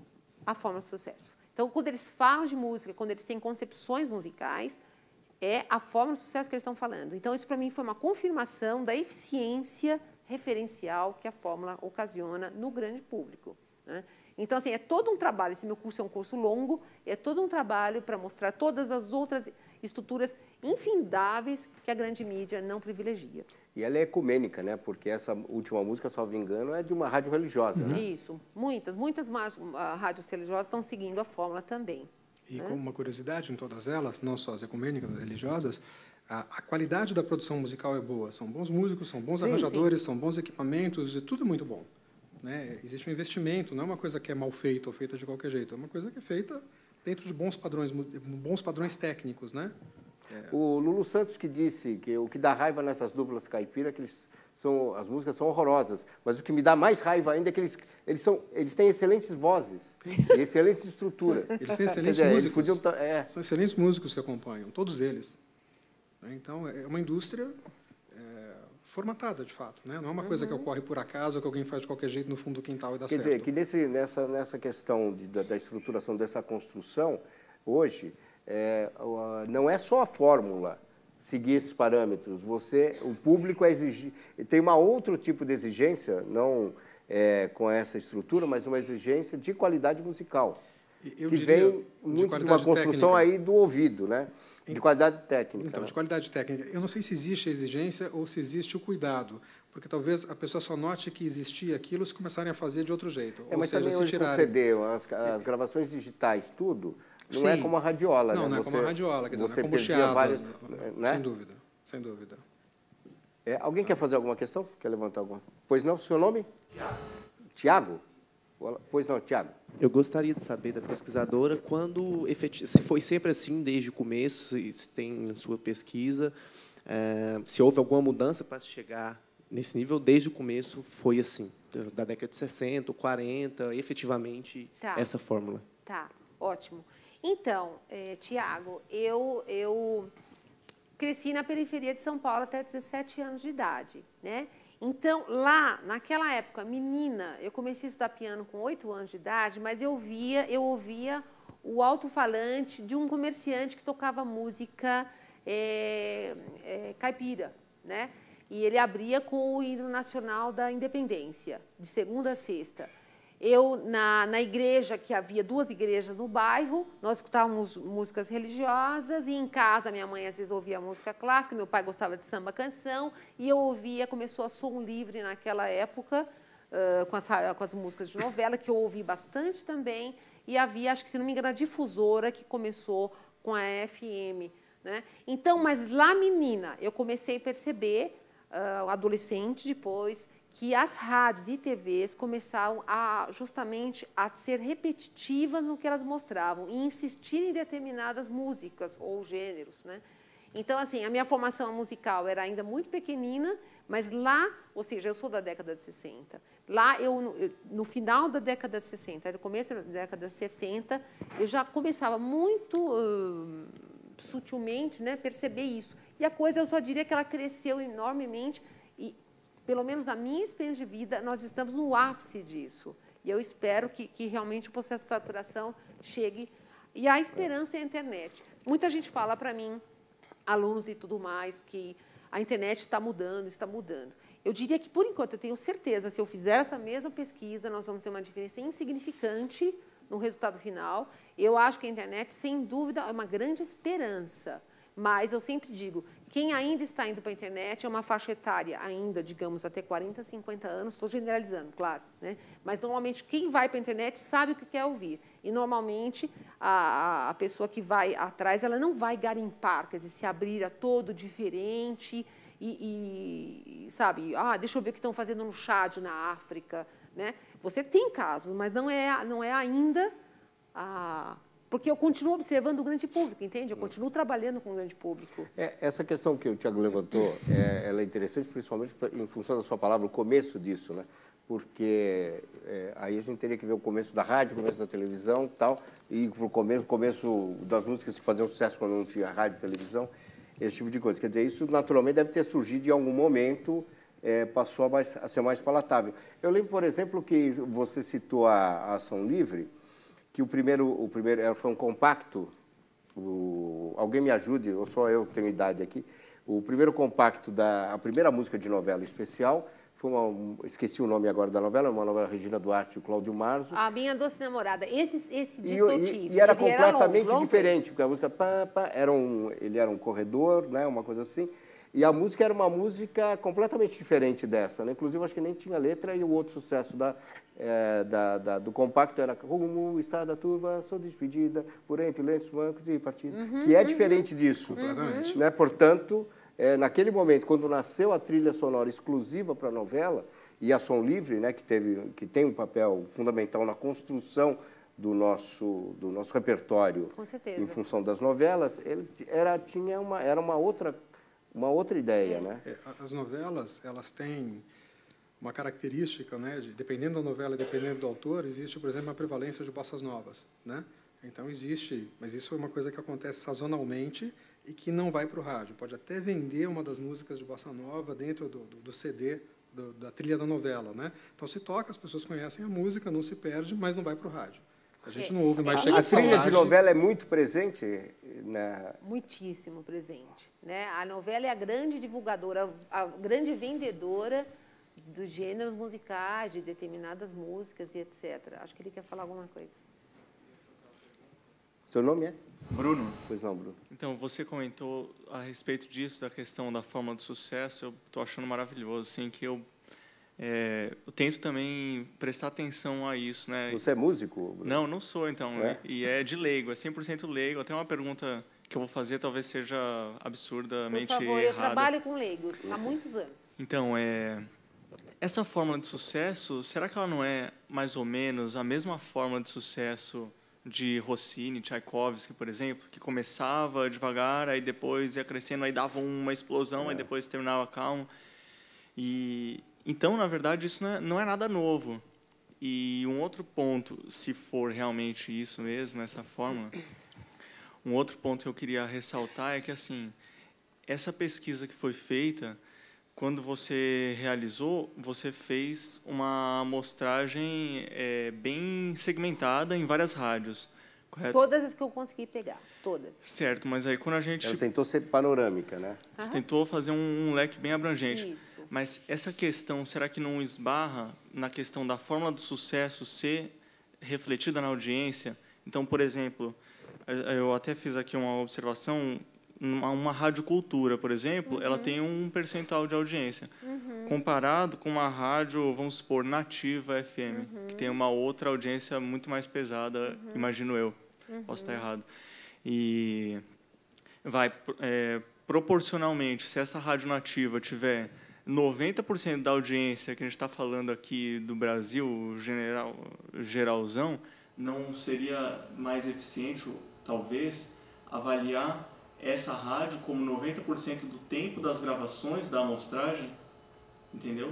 a fórmula de sucesso. Então, quando eles falam de música, quando eles têm concepções musicais, é a fórmula de sucesso que eles estão falando. Então, isso, para mim, foi uma confirmação da eficiência referencial que a fórmula ocasiona no grande público. Né? Então, assim, é todo um trabalho, esse meu curso é um curso longo, é todo um trabalho para mostrar todas as outras estruturas infindáveis que a grande mídia não privilegia. E ela é ecumênica, né? Porque essa última música, salvo engano, é de uma rádio religiosa, né? Isso, muitas, muitas mais, uh, rádios religiosas estão seguindo a fórmula também. E né? como uma curiosidade em todas elas, não só as ecumênicas, as religiosas, a, a qualidade da produção musical é boa. São bons músicos, são bons Sim, arranjadores, são bons equipamentos, e tudo é muito bom. Né? Existe um investimento, não é uma coisa que é mal feita ou feita de qualquer jeito, é uma coisa que é feita dentro de bons padrões, bons padrões técnicos, né? É. O Lulu Santos que disse que o que dá raiva nessas duplas caipira é que eles são, as músicas são horrorosas, mas o que me dá mais raiva ainda é que eles, eles, são, eles têm excelentes vozes e excelentes estruturas. Eles têm excelentes Quer dizer, músicos. eles podiam tá- é. São excelentes músicos que acompanham, todos eles. Então, é uma indústria é, formatada, de fato. Né? Não é uma coisa que ocorre por acaso ou que alguém faz de qualquer jeito no fundo do quintal e dá Quer certo. dizer, que nesse, nessa, nessa questão de, da, da estruturação dessa construção, hoje, é, não é só a fórmula seguir esses parâmetros. Você, o público é exigir, tem uma outro tipo de exigência, não é, com essa estrutura, mas uma exigência de qualidade musical. Eu que diria, vem de muito de uma construção técnica. aí do ouvido, né? De qualidade técnica. Então, né? de qualidade técnica. Eu não sei se existe a exigência ou se existe o cuidado, porque talvez a pessoa só note que existia aquilo se começarem a fazer de outro jeito. É, ou mas seja, também se hoje tirarem... com C D, as, as gravações digitais, tudo, não Sim. é como a radiola, não, né? Não, é você, como a radiola, quer dizer, você não é como perdia chiadas, várias, né? Sem dúvida, sem dúvida. É, alguém quer fazer alguma questão? Quer levantar alguma? Pois não, seu nome? Tiago. Tiago? Pois não, Tiago. Eu gostaria de saber da pesquisadora quando, se foi sempre assim desde o começo, se tem em sua pesquisa, é, se houve alguma mudança para chegar nesse nível, desde o começo foi assim, da década de sessenta, quarenta, efetivamente, Tá. essa fórmula. Tá, ótimo. Então, é, Tiago, eu, eu cresci na periferia de São Paulo até dezessete anos de idade, né? Então, lá, naquela época, menina, eu comecei a estudar piano com oito anos de idade, mas eu via, eu ouvia o alto-falante de um comerciante que tocava música é, é, caipira, né? E ele abria com o hino nacional da independência, de segunda a sexta. Eu, na, na igreja, que havia duas igrejas no bairro, nós escutávamos músicas religiosas, e em casa minha mãe às vezes ouvia música clássica, meu pai gostava de samba canção, e eu ouvia, começou a Som Livre naquela época, uh, com, as, com as músicas de novela, que eu ouvi bastante também, e havia, acho que se não me engano, a difusora, que começou com a F M. Né? Então, mas lá, menina, eu comecei a perceber, uh, adolescente depois, que as rádios e T Vs começaram a, justamente a ser repetitivas no que elas mostravam e insistir em determinadas músicas ou gêneros, né? Então, assim, a minha formação musical era ainda muito pequenina, mas lá, ou seja, eu sou da década de sessenta, lá, eu, eu no final da década de sessenta, no começo da década de setenta, eu já começava muito uh, sutilmente, né, perceber isso. E a coisa, eu só diria que ela cresceu enormemente e, pelo menos na minha experiência de vida, nós estamos no ápice disso. E eu espero que, que realmente o processo de saturação chegue. E a esperança é a internet. Muita gente fala para mim, alunos e tudo mais, que a internet está mudando, está mudando. Eu diria que, por enquanto, eu tenho certeza, se eu fizer essa mesma pesquisa, nós vamos ter uma diferença insignificante no resultado final. Eu acho que a internet, sem dúvida, é uma grande esperança. Mas eu sempre digo, quem ainda está indo para a internet é uma faixa etária ainda, digamos, até quarenta, cinquenta anos, estou generalizando, claro, né? Mas, normalmente, quem vai para a internet sabe o que quer ouvir. E, normalmente, a, a pessoa que vai atrás, ela não vai garimpar, quer dizer, se abrir a todo diferente e, e sabe, ah, deixa eu ver o que estão fazendo no Chad, na África, né? Você tem casos, mas não é, não é ainda a... Porque eu continuo observando o grande público, entende? Eu continuo trabalhando com o grande público. É, essa questão que o Tiago levantou, é, ela é interessante, principalmente pra, em função da sua palavra, o começo disso, né? Porque é, aí a gente teria que ver o começo da rádio, o começo da televisão e tal, e o começo, o começo das músicas que faziam sucesso quando não tinha rádio e televisão, esse tipo de coisa. Quer dizer, isso naturalmente deve ter surgido em algum momento, é, passou a, mais, a ser mais palatável. Eu lembro, por exemplo, que você citou a, a Ação Livre, que o primeiro, o primeiro foi um compacto, o, alguém me ajude, ou só eu que tenho idade aqui, o primeiro compacto, da, a primeira música de novela especial, foi uma, esqueci o nome agora da novela, uma novela Regina Duarte e o Cláudio Marzo. A Minha Doce Namorada, esse, esse disco e, eu e, tive. E era ele completamente era long, long diferente, porque a música, pá, pá, era um, ele era um corredor, né, uma coisa assim, e a música era uma música completamente diferente dessa, né? Inclusive, acho que nem tinha letra, e o outro sucesso da, é, da, da, do compacto era Rumo, Está da Turva, Sou Despedida, por entre lenços, bancos e partida, uhum, que é diferente uhum, disso. Completamente. Né? Portanto, é, naquele momento, quando nasceu a trilha sonora exclusiva para a novela, e a Som Livre, né, que, teve, que tem um papel fundamental na construção do nosso, do nosso repertório, com certeza, em função das novelas, ele era, tinha uma, era uma outra... Uma outra ideia, é. né? É, as novelas, elas têm uma característica, né? De, dependendo da novela, dependendo do autor, existe, por exemplo, uma prevalência de bossas novas, né? Então, existe, mas isso é uma coisa que acontece sazonalmente e que não vai para o rádio. Pode até vender uma das músicas de bossa nova dentro do, do, do C D, do, da trilha da novela, né? Então, se toca, as pessoas conhecem a música, não se perde, mas não vai para o rádio. A gente não ouve mais. A, chega a de trilha saudade. de novela é muito presente na... Muitíssimo presente, né? A novela é a grande divulgadora, a grande vendedora dos gêneros musicais, de determinadas músicas e etcétera. Acho que ele quer falar alguma coisa. Seu nome é? Bruno. Pois não, Bruno. Então, você comentou a respeito disso, da questão da fórmula do sucesso. Eu estou achando maravilhoso, assim, que eu, é, eu tento também prestar atenção a isso, né? Você é músico, Bruno? Não, não sou, então. É? E é de leigo, é cem por cento leigo. Até uma pergunta que eu vou fazer talvez seja absurdamente Por favor, errada. eu trabalho com leigos há muitos anos. Então, é, essa fórmula de sucesso, será que ela não é mais ou menos a mesma fórmula de sucesso de Rossini, Tchaikovsky, por exemplo, que começava devagar, aí depois ia crescendo, aí dava uma explosão, é. aí depois terminava calmo. E então, na verdade, isso não é, não é nada novo. E um outro ponto, se for realmente isso mesmo, essa fórmula, um outro ponto que eu queria ressaltar é que, assim, essa pesquisa que foi feita, quando você realizou, você fez uma amostragem é, bem segmentada em várias rádios, correto? Todas as que eu consegui pegar, todas. Certo, mas aí quando a gente... Ela tentou ser panorâmica, né? Você tentou fazer um, um leque bem abrangente. Isso. Mas essa questão, será que não esbarra na questão da fórmula do sucesso ser refletida na audiência? Então, por exemplo, eu até fiz aqui uma observação, uma, uma radiocultura, por exemplo, uhum. ela tem um percentual de audiência, uhum. comparado com uma rádio, vamos supor, nativa F M, uhum. que tem uma outra audiência muito mais pesada, uhum. imagino eu. Uhum. Posso estar errado. E vai, é, proporcionalmente, se essa rádio nativa tiver noventa por cento da audiência que a gente está falando aqui do Brasil, general, geralzão, não seria mais eficiente, talvez, avaliar essa rádio como noventa por cento do tempo das gravações da amostragem? Entendeu?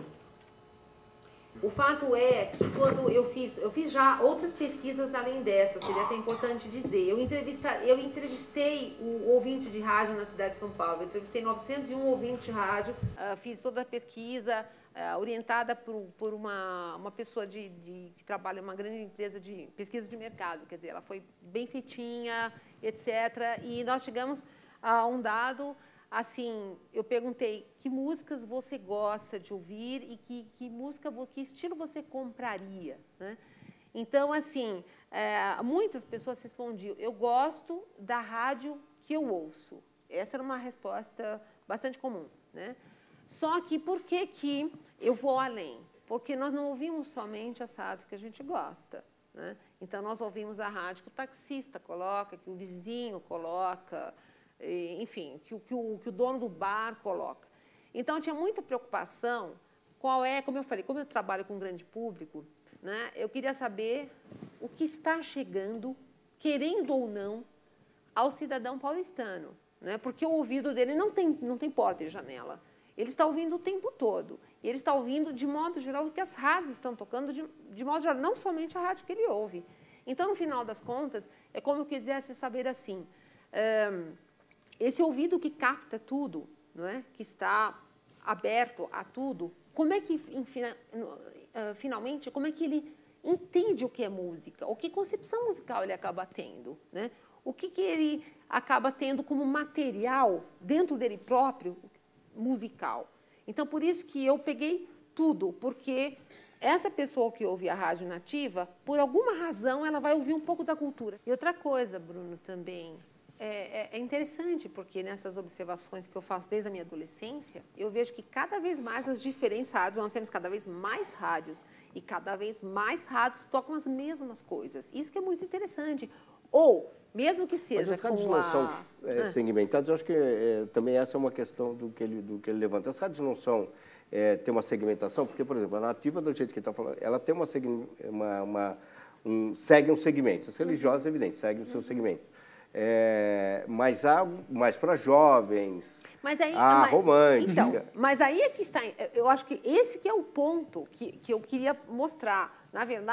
O fato é que quando eu fiz, eu fiz já outras pesquisas além dessa, seria até importante dizer. Eu, entrevista, eu entrevistei o ouvinte de rádio na cidade de São Paulo, eu entrevistei novecentos e um ouvintes de rádio, uh, fiz toda a pesquisa uh, orientada por, por uma, uma pessoa de, de, que trabalha em uma grande empresa de pesquisa de mercado, quer dizer, ela foi bem feitinha, etcétera. E nós chegamos a um dado... Assim, eu perguntei que músicas você gosta de ouvir e que, que música, que estilo você compraria, né? Então, assim, é, muitas pessoas respondiam, eu gosto da rádio que eu ouço. Essa era uma resposta bastante comum, né? Só que por que que eu vou além? Porque nós não ouvimos somente as rádios que a gente gosta, né? Então, nós ouvimos a rádio que o taxista coloca, que o vizinho coloca... enfim, que, que, o, que o dono do bar coloca. Então, eu tinha muita preocupação, qual é, como eu falei, como eu trabalho com um grande público, né, eu queria saber o que está chegando, querendo ou não, ao cidadão paulistano, né, porque o ouvido dele não tem, não tem porta e janela. Ele está ouvindo o tempo todo. E ele está ouvindo, de modo geral, o que as rádios estão tocando, de, de modo geral, não somente a rádio que ele ouve. Então, no final das contas, é como eu quisesse saber assim... Um, esse ouvido que capta tudo, não é? Que está aberto a tudo, como é que, enfim, finalmente, como é que ele entende o que é música? Ou que concepção musical ele acaba tendo, né? O que, que ele acaba tendo como material dentro dele próprio musical? Então, por isso que eu peguei tudo, porque essa pessoa que ouve a rádio nativa, por alguma razão, ela vai ouvir um pouco da cultura. E outra coisa, Bruno, também... É, é interessante, porque nessas observações que eu faço desde a minha adolescência, eu vejo que cada vez mais as diferentes rádios, nós temos cada vez mais rádios, e cada vez mais rádios tocam as mesmas coisas. Isso que é muito interessante. Ou, mesmo que seja... Mas as rádios com não a... são é, ah. segmentadas, eu acho que é, também essa é uma questão do que ele, do que ele levanta. As rádios não são... É, tem uma segmentação, porque, por exemplo, a nativa, do jeito que ele está falando, ela tem uma, uma, uma um, segue um segmento. As religiosas, é evidente, seguem o seu segmento. É, mas há mais para jovens, mas aí, a mas, romântica. Então, mas aí é que está, eu acho que esse que é o ponto que, que eu queria mostrar. Na verdade,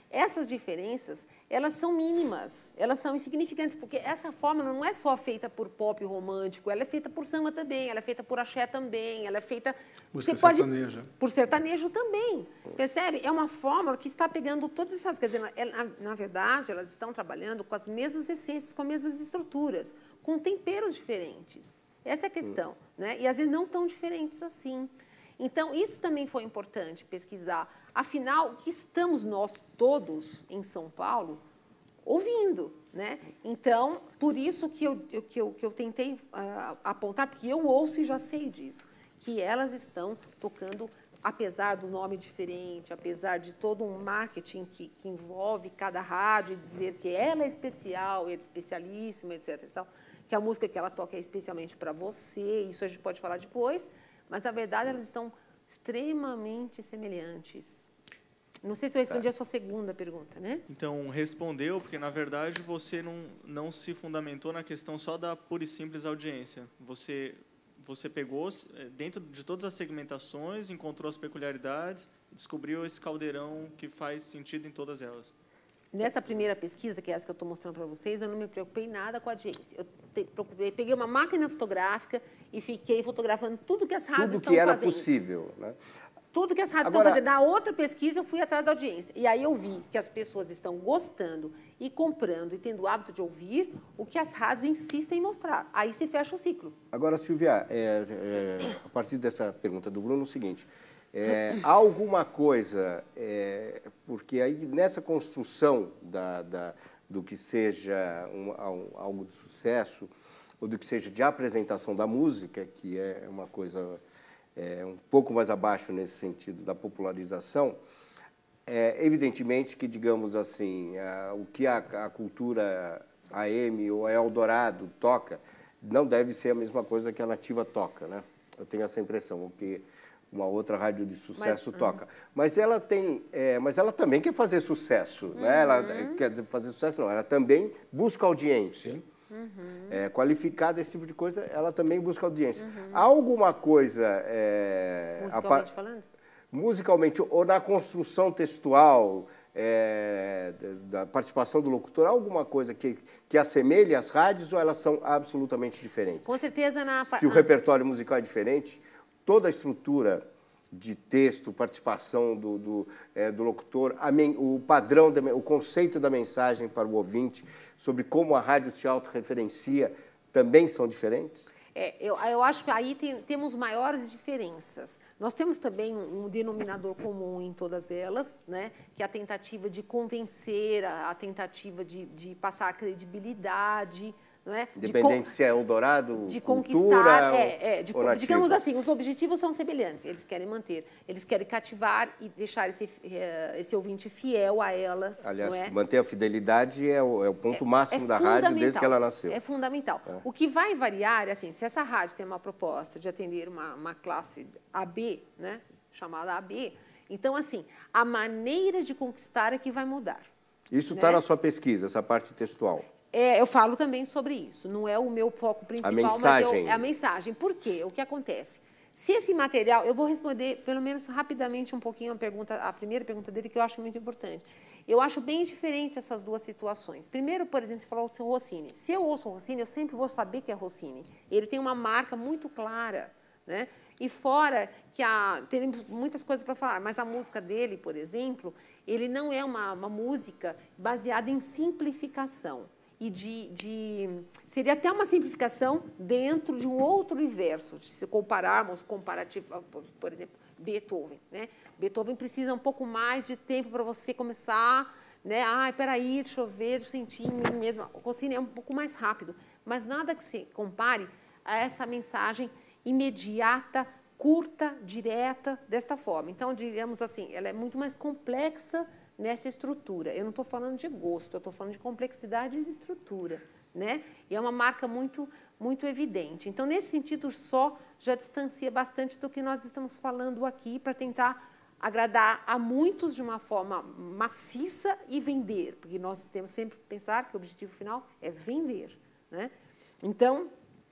essas diferenças, elas são mínimas, elas são insignificantes, porque essa fórmula não é só feita por pop romântico, ela é feita por samba também, ela é feita por axé também, ela é feita... Música você pode, sertaneja. por sertanejo também, percebe? É uma fórmula que está pegando todas essas... Quer dizer, na, na verdade, elas estão trabalhando com as mesmas essências, com as mesmas estruturas, com temperos diferentes. Essa é a questão, né? E às vezes não tão diferentes assim. Então, isso também foi importante pesquisar. Afinal, o que estamos nós todos em São Paulo ouvindo, né? Então, por isso que eu, que eu, que eu tentei uh, apontar, porque eu ouço e já sei disso, que elas estão tocando, apesar do nome diferente, apesar de todo um marketing que, que envolve cada rádio, dizer que ela é especial, é especialíssima, etcétera, que a música que ela toca é especialmente para você, isso a gente pode falar depois, mas, na verdade, elas estão extremamente semelhantes. Não sei se eu respondi a sua segunda pergunta, né? Então, respondeu, porque, na verdade, você não, não se fundamentou na questão só da pura e simples audiência. Você, você pegou, dentro de todas as segmentações, encontrou as peculiaridades, descobriu esse caldeirão que faz sentido em todas elas. Nessa primeira pesquisa, que é essa que eu estou mostrando para vocês, eu não me preocupei nada com a audiência. Eu te, preocupei, peguei uma máquina fotográfica e fiquei fotografando tudo que as rádios estão fazendo. Tudo que era possível, né? Tudo que as rádios Agora, estão fazendo. Na outra pesquisa, eu fui atrás da audiência. E aí eu vi que as pessoas estão gostando e comprando e tendo o hábito de ouvir o que as rádios insistem em mostrar. Aí se fecha o ciclo. Agora, Silvia, é, é, a partir dessa pergunta do Bruno, é o seguinte... É, há alguma coisa, é, porque aí nessa construção da, da, do que seja um, um, algo de sucesso, ou do que seja de apresentação da música, que é uma coisa é, um pouco mais abaixo nesse sentido da popularização, é evidentemente que, digamos assim, a, o que a, a cultura A M ou a Eldorado toca não deve ser a mesma coisa que a Nativa toca, né? Eu tenho essa impressão, o que uma outra rádio de sucesso mas, toca. Uhum. Mas ela tem, é, mas ela também quer fazer sucesso, uhum. né? Ela quer dizer, fazer sucesso não, ela também busca audiência. Uhum. É, qualificada, esse tipo de coisa, ela também busca audiência. Uhum. Há alguma coisa... É, musicalmente a, falando? Musicalmente, ou na construção textual, é, da participação do locutor, há alguma coisa que, que assemelhe as rádios ou elas ssão absolutamente diferentes? Com certeza na... Se o repertório musical é diferente... Toda a estrutura de texto, participação do, do, é, do locutor, a men, o padrão, da, o conceito da mensagem para o ouvinte, sobre como a rádio se autorreferencia, também são diferentes? É, eu, eu acho que aí tem, temos maiores diferenças. Nós temos também um, um denominador comum em todas elas, né, que é a tentativa de convencer, a, a tentativa de, de passar a credibilidade... Não é? Independente de se é Eldorado, de cultura, conquistar, é, é, de, ou digamos assim, os objetivos são semelhantes, eles querem manter, eles querem cativar e deixar esse, esse ouvinte fiel a ela. Aliás, não é? manter a fidelidade é o, é o ponto é, máximo é da rádio desde que ela nasceu. É fundamental. É. O que vai variar é assim, se essa rádio tem uma proposta de atender uma, uma classe A B, né, chamada A B, então, assim, a maneira de conquistar é que vai mudar. Isso está, né, na sua pesquisa, essa parte textual? É, eu falo também sobre isso. Não é o meu foco principal, a mensagem. mas eu, é a mensagem. Por quê? O que acontece? Se esse material... Eu vou responder, pelo menos rapidamente, um pouquinho a, pergunta, a primeira pergunta dele, que eu acho muito importante. Eu acho bem diferente essas duas situações. Primeiro, por exemplo, você falou o seu Rossini. Se eu ouço o Rossini, eu sempre vou saber que é Rossini. Ele tem uma marca muito clara, né? E fora que há, tem muitas coisas para falar, mas a música dele, por exemplo, ele não é uma, uma música baseada em simplificação. E de, de... Seria até uma simplificação dentro de um outro universo, se compararmos, comparativo, por exemplo, Beethoven, né? Beethoven precisa um pouco mais de tempo para você começar, né? Ah, peraí, deixa eu ver, deixa eu sentir em mim mesma. O Rossini é um pouco mais rápido, mas nada que se compare a essa mensagem imediata, curta, direta, desta forma. Então, diríamos assim, ela é muito mais complexa nessa estrutura. Eu não estou falando de gosto, eu estou falando de complexidade de estrutura, né? E é uma marca muito, muito evidente. Então, nesse sentido só, já distancia bastante do que nós estamos falando aqui para tentar agradar a muitos de uma forma maciça e vender, porque nós temos sempre que pensar que o objetivo final é vender, né? Então,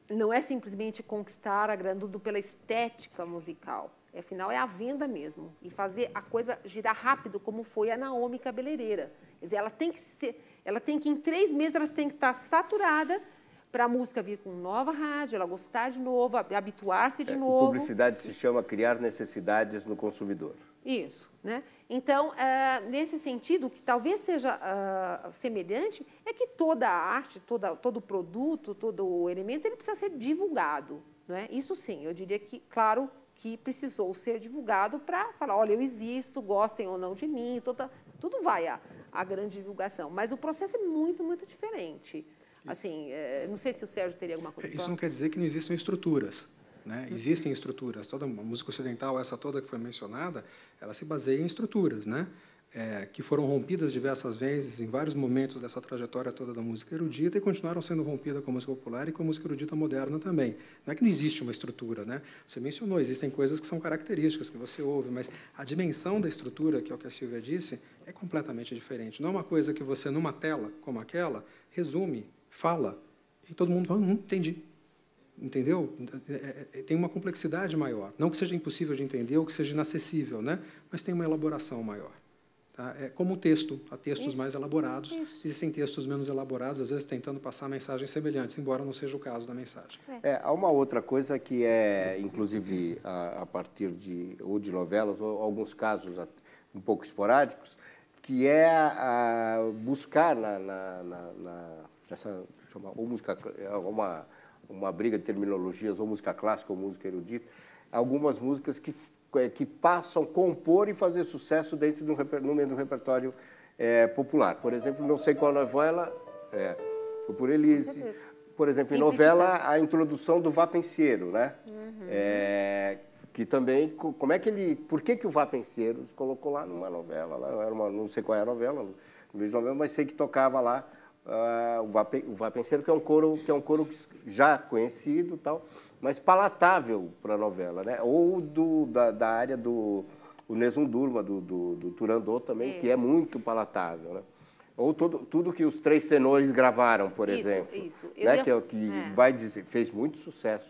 não é simplesmente conquistar a Grandudo pela estética musical. Afinal, é a venda mesmo. E fazer a coisa girar rápido, como foi a Naomi Cabeleireira. Quer dizer, ela tem que ser, ela tem que, em três meses, ela tem que estar saturada para a música vir com nova rádio, ela gostar de novo, habituar-se de É, novo. publicidade se chama criar necessidades no consumidor. Isso, né? Então, ah, nesse sentido, o que talvez seja ah, semelhante é que toda a arte, toda, todo produto, todo o elemento, ele precisa ser divulgado, né? Isso sim, eu diria que, claro, que precisou ser divulgado para falar, olha, eu existo, gostem ou não de mim, toda, tudo vai à, à grande divulgação. Mas o processo é muito, muito diferente. Assim, é, não sei se o Sérgio teria alguma coisa. Isso não quer dizer que não existam estruturas. Né? Existem estruturas. Toda a música ocidental, essa toda que foi mencionada, ela se baseia em estruturas, né? É, que foram rompidas diversas vezes em vários momentos dessa trajetória toda da música erudita e continuaram sendo rompidas com a música popular e com a música erudita moderna também. Não é que não existe uma estrutura, né? Você mencionou, existem coisas que são características que você ouve, mas a dimensão da estrutura, que é o que a Silvia disse, é completamente diferente. Não é uma coisa que você, numa tela como aquela, resume, fala, e todo mundo fala, hum, entendi. Entendeu? É, é, tem uma complexidade maior. Não que seja impossível de entender ou que seja inacessível, né? Mas tem uma elaboração maior. Tá? É como o texto. Há textos Isso. mais elaborados, Isso. existem textos menos elaborados, às vezes tentando passar mensagens semelhantes, embora não seja o caso da mensagem. É, há uma outra coisa que é, inclusive, a, a partir de, ou de novelas, ou alguns casos um pouco esporádicos, que é a, a buscar na, na, na, na essa, chama, ou música, uma, uma briga de terminologias, ou música clássica ou música erudita, algumas músicas que, que passam a compor e fazer sucesso dentro de um, no meio do repertório é, popular. Por exemplo, não sei qual novela, é, por Elise. Por exemplo, em novela, a introdução do Vá Penseiro, né? Uhum. É, que também, como é que ele, por que que o Vá Penseiro se colocou lá numa novela? Lá, era uma, não sei qual é a novela, não vejo novela, mas sei que tocava lá uh, o, Vá, o Vá Penseiro, que é um coro, que é um coro já conhecido, tal, mas palatável para a novela, né? Ou do, da, da área do o Nessun-Durma, do, do, do Turandot também, é. que é muito palatável, né? Ou todo, tudo que os Três Tenores gravaram, por isso, exemplo, isso. Né? Ia... que é o que é. vai dizer, fez muito sucesso.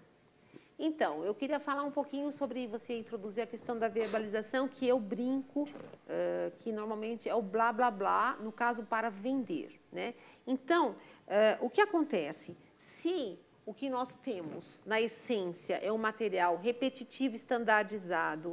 Então, eu queria falar um pouquinho sobre, você introduzir a questão da verbalização, que eu brinco, uh, que normalmente é o blá, blá, blá, no caso, para vender, né? Então, uh, o que acontece? Se o que nós temos, na essência, é um material repetitivo, estandardizado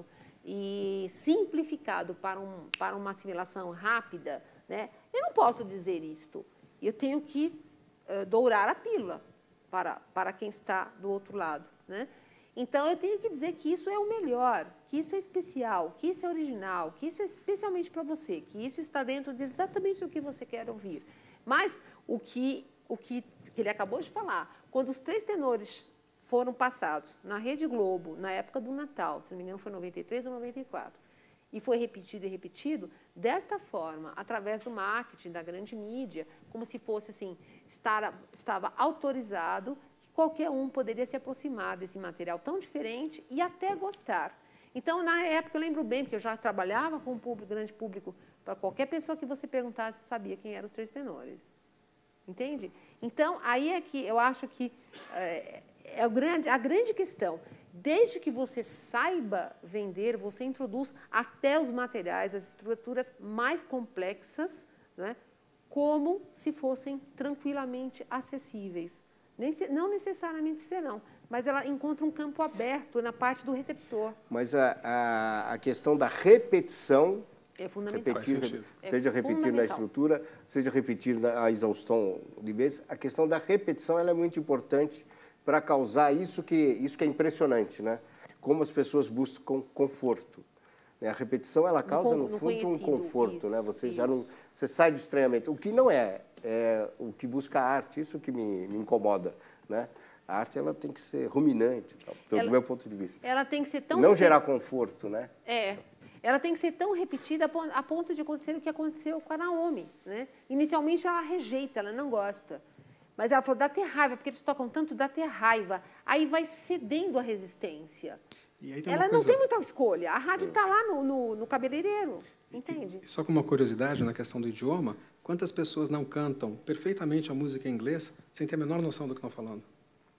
e simplificado para, um, para uma assimilação rápida, né? Eu não posso dizer isto. Eu tenho que uh, dourar a pílula para, para quem está do outro lado, né? Então, eu tenho que dizer que isso é o melhor, que isso é especial, que isso é original, que isso é especialmente para você, que isso está dentro de exatamente o que você quer ouvir. Mas o que, o que, que ele acabou de falar, quando os Três Tenores foram passados na Rede Globo, na época do Natal, se não me engano foi em noventa e três ou noventa e quatro, e foi repetido e repetido, desta forma, através do marketing, da grande mídia, como se fosse assim, estar, estava autorizado que qualquer um poderia se aproximar desse material tão diferente e até gostar. Então, na época, eu lembro bem, porque eu já trabalhava com um público, grande público, para qualquer pessoa que você perguntasse, sabia quem eram os Três Tenores. Entende? Então, aí é que eu acho que é, é o grande, a grande questão. Desde que você saiba vender, você introduz até os materiais, as estruturas mais complexas, né, como se fossem tranquilamente acessíveis. Não necessariamente serão, mas ela encontra um campo aberto na parte do receptor. Mas a, a, a questão da repetição, é fundamental. Repetir, é seja repetir na estrutura, seja repetir na exaustão de vez, a questão da repetição ela é muito importante para causar isso que, isso que é impressionante, né? Como as pessoas buscam conforto. A repetição, ela causa, no, no fundo, um conforto. Isso, né? Você, já não, você sai do estranhamento. O que não é, é o que busca a arte, isso que me, me incomoda. Né? A arte ela tem que ser ruminante, tal, pelo ela, meu ponto de vista. Ela tem que ser tão... Não gerar conforto, né? É. Ela tem que ser tão repetida a ponto de acontecer o que aconteceu com a Naomi. Né? Inicialmente, ela rejeita, ela não gosta. Mas ela falou, dá até raiva, porque eles tocam tanto, dá até raiva. Aí vai cedendo a resistência. Ela não coisa... tem muita escolha. A rádio está lá no, no, no cabeleireiro, entende? Só com uma curiosidade na questão do idioma, quantas pessoas não cantam perfeitamente a música em inglês sem ter a menor noção do que estão falando?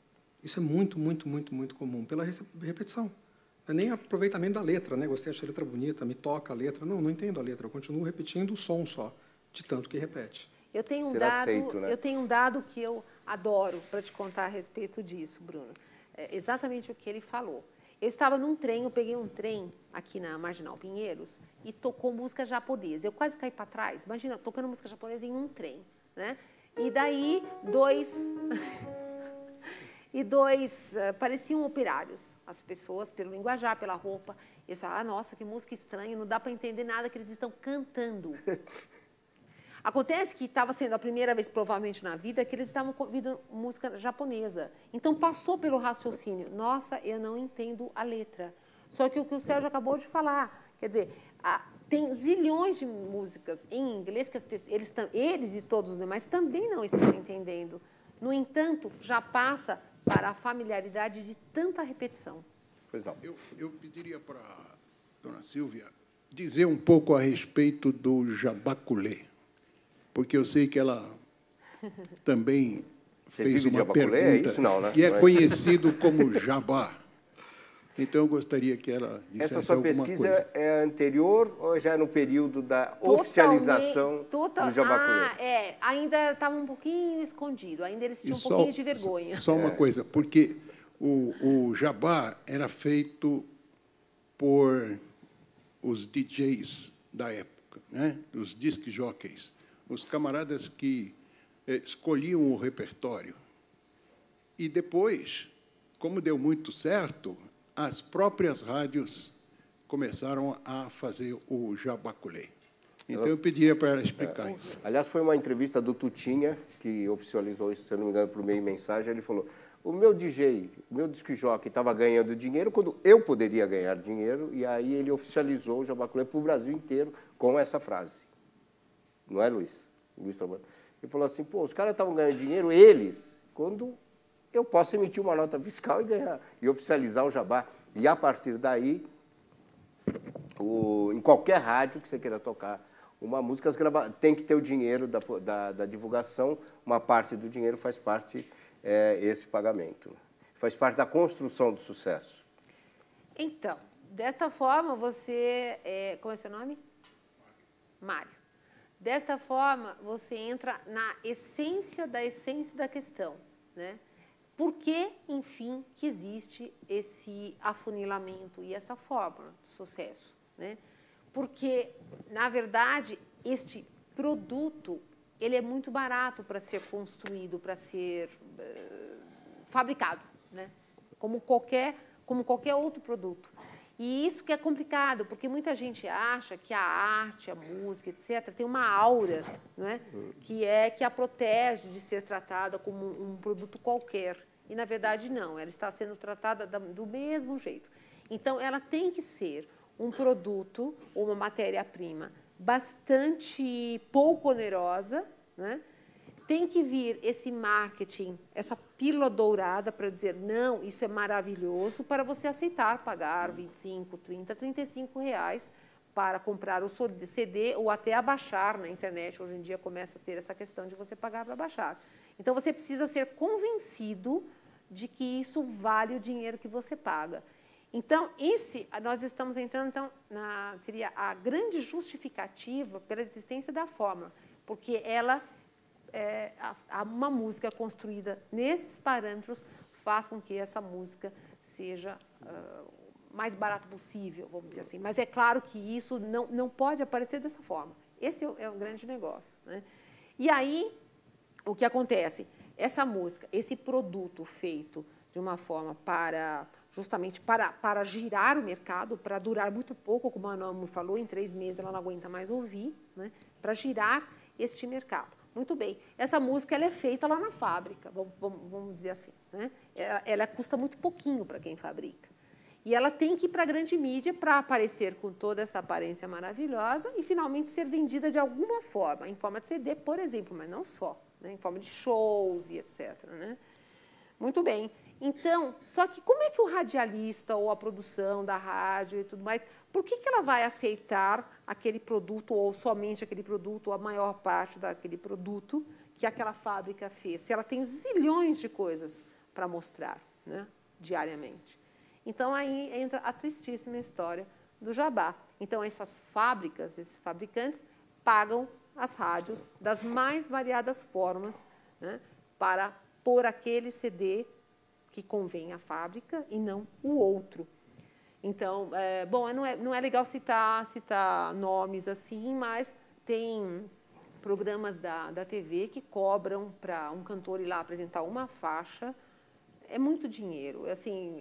Isso é muito, muito, muito, muito comum, pela repetição. Não é nem aproveitamento da letra, né? Gostei, achei a letra bonita, me toca a letra. Não, não entendo a letra, eu continuo repetindo o som só, de tanto que repete. Eu tenho um Ser dado, aceito, né? eu tenho um dado que eu adoro para te contar a respeito disso, Bruno. É exatamente o que ele falou. Eu estava num trem, eu peguei um trem aqui na Marginal Pinheiros e tocou música japonesa. Eu quase caí para trás. Imagina, tocando música japonesa em um trem, né? E daí, dois... e dois... Uh, pareciam operários. As pessoas, pelo linguajar, pela roupa. Eles falaram, ah, nossa, que música estranha, não dá para entender nada que eles estão cantando. Acontece que estava sendo a primeira vez, provavelmente, na vida, que eles estavam ouvindo música japonesa. Então, passou pelo raciocínio. Nossa, eu não entendo a letra. Só que o que o Sérgio acabou de falar, quer dizer, a, tem zilhões de músicas em inglês que as pessoas, eles, eles e todos os demais também não estão entendendo. No entanto, já passa para a familiaridade de tanta repetição. Pois não. Eu, eu pediria para a dona Silvia dizer um pouco a respeito do jabaculê, porque eu sei que ela também Você fez vive de uma jabaculê? pergunta É isso não, né? que é Não é conhecido como jabá. Então, eu gostaria que ela dissesse Essa sua alguma pesquisa coisa. é anterior ou já é no período da Totalmente- oficialização total- do jabaculê? Ah, é. Ainda estava um pouquinho escondido. Ainda eles E tinham um só- pouquinho de vergonha. Só uma coisa, porque o, o jabá era feito por os D Js da época, né? Os disc jockeys, os camaradas que eh, escolhiam o repertório. E depois, como deu muito certo, as próprias rádios começaram a fazer o jabaculê. Então, Elas- eu pediria para ela explicar É. isso. Aliás, foi uma entrevista do Tutinha, que oficializou isso, se eu não me engano, por meio de mensagem. Ele falou, o meu D J, o meu disc jockey estava ganhando dinheiro quando eu poderia ganhar dinheiro, e aí ele oficializou o jabaculê para o Brasil inteiro com essa frase. Não é, Luiz? Luiz Trabalho. Ele falou assim, pô, os caras estavam ganhando dinheiro, eles, quando eu posso emitir uma nota fiscal e ganhar, e oficializar o jabá. E, a partir daí, o, em qualquer rádio que você queira tocar uma música, as grava... tem que ter o dinheiro da, da, da divulgação, uma parte do dinheiro faz parte é, esse pagamento. Faz parte da construção do sucesso. Então, desta forma, você... É, como é seu nome? Mário. Desta forma, você entra na essência da essência da questão, né? Por que, enfim, que existe esse afunilamento e essa fórmula de sucesso, né? Porque, na verdade, este produto ele é muito barato para ser construído, para ser uh, fabricado, né? Como qualquer, como qualquer outro produto. E isso que é complicado, porque muita gente acha que a arte, a música, etcétera, tem uma aura, não é? Que é que a protege de ser tratada como um produto qualquer. E, na verdade, não. Ela está sendo tratada do mesmo jeito. Então, ela tem que ser um produto ou uma matéria-prima bastante pouco onerosa, né? Tem que vir esse marketing, essa pílula dourada para dizer, não, isso é maravilhoso, para você aceitar pagar vinte e cinco, trinta, trinta e cinco reais para comprar o C D ou até abaixar na internet. Hoje em dia começa a ter essa questão de você pagar para baixar. Então, você precisa ser convencido de que isso vale o dinheiro que você paga. Então, esse, nós estamos entrando, então, na, seria a grande justificativa pela existência da fórmula, porque ela... É, a, uma música construída nesses parâmetros faz com que essa música seja uh, mais barata possível, vamos dizer assim. Mas é claro que isso não, não pode aparecer dessa forma. Esse é, é um grande negócio, né? E aí, o que acontece? Essa música, esse produto feito de uma forma para, justamente para, para girar o mercado, para durar muito pouco, como a Naomi falou, em três meses ela não aguenta mais ouvir, né? Para girar este mercado. Muito bem. Essa música ela é feita lá na fábrica, vamos, vamos, vamos dizer assim, né? Ela, ela custa muito pouquinho para quem fabrica. E ela tem que ir para a grande mídia para aparecer com toda essa aparência maravilhosa e, finalmente, ser vendida de alguma forma, em forma de C D, por exemplo, mas não só, né? Em forma de shows e etcétera, né? Muito bem. Então, só que como é que o radialista ou a produção da rádio e tudo mais, por que que ela vai aceitar aquele produto ou somente aquele produto ou a maior parte daquele produto que aquela fábrica fez? Se ela tem zilhões de coisas para mostrar, né, diariamente. Então, aí entra a tristíssima história do jabá. Então, essas fábricas, esses fabricantes, pagam as rádios das mais variadas formas, né, para pôr aquele C D que convém à fábrica e não o outro. Então, é, bom, não é, não é legal citar, citar nomes assim, mas tem programas da, da T V que cobram para um cantor ir lá apresentar uma faixa. É muito dinheiro. Assim,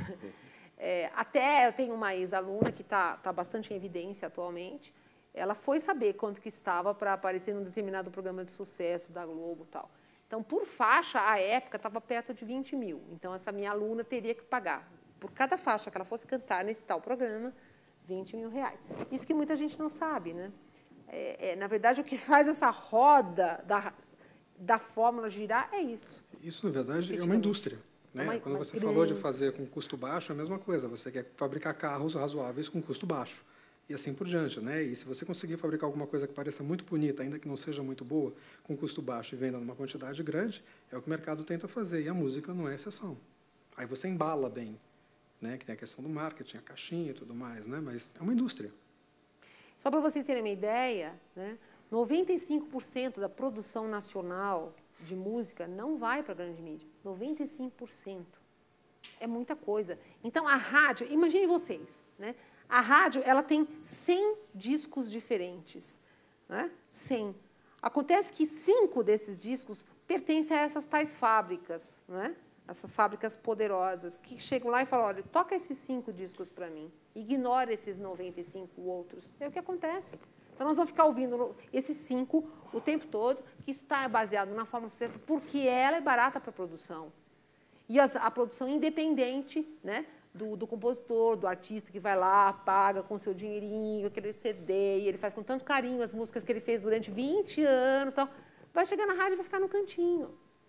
é, até eu tenho uma ex-aluna que está tá bastante em evidência atualmente. Ela foi saber quanto que estava para aparecer num determinado programa de sucesso da Globo e tal. Então, por faixa, à época, estava perto de vinte mil. Então, essa minha aluna teria que pagar, por cada faixa que ela fosse cantar nesse tal programa, vinte mil reais. Isso que muita gente não sabe, né? É, é, na verdade, o que faz essa roda da, da fórmula girar é isso. Isso, na verdade, é uma indústria. Né? É uma, Quando uma você grande... falou de fazer com custo baixo, é a mesma coisa. Você quer fabricar carros razoáveis com custo baixo. E assim por diante, né? E se você conseguir fabricar alguma coisa que pareça muito bonita, ainda que não seja muito boa, com custo baixo e venda numa quantidade grande, é o que o mercado tenta fazer. E a música não é exceção. Aí você embala bem, né? Que tem a questão do marketing, a caixinha e tudo mais, né? Mas é uma indústria. Só para vocês terem uma ideia, né? noventa e cinco por cento da produção nacional de música não vai para a grande mídia. noventa e cinco por cento. É muita coisa. Então, a rádio, imagine vocês, né? A rádio, ela tem cem discos diferentes, né? cem. Acontece que cinco desses discos pertencem a essas tais fábricas, né? Essas fábricas poderosas, que chegam lá e falam, olha, toca esses cinco discos para mim, ignora esses noventa e cinco outros. É o que acontece. Então, nós vamos ficar ouvindo esses cinco o tempo todo, que está baseado na fórmula de sucesso, porque ela é barata para a produção. E as, a produção independente, né? Do, do compositor, do artista que vai lá, paga com seu dinheirinho, aquele C D, e ele faz com tanto carinho as músicas que ele fez durante vinte anos, tal, vai chegar na rádio e vai ficar no cantinho.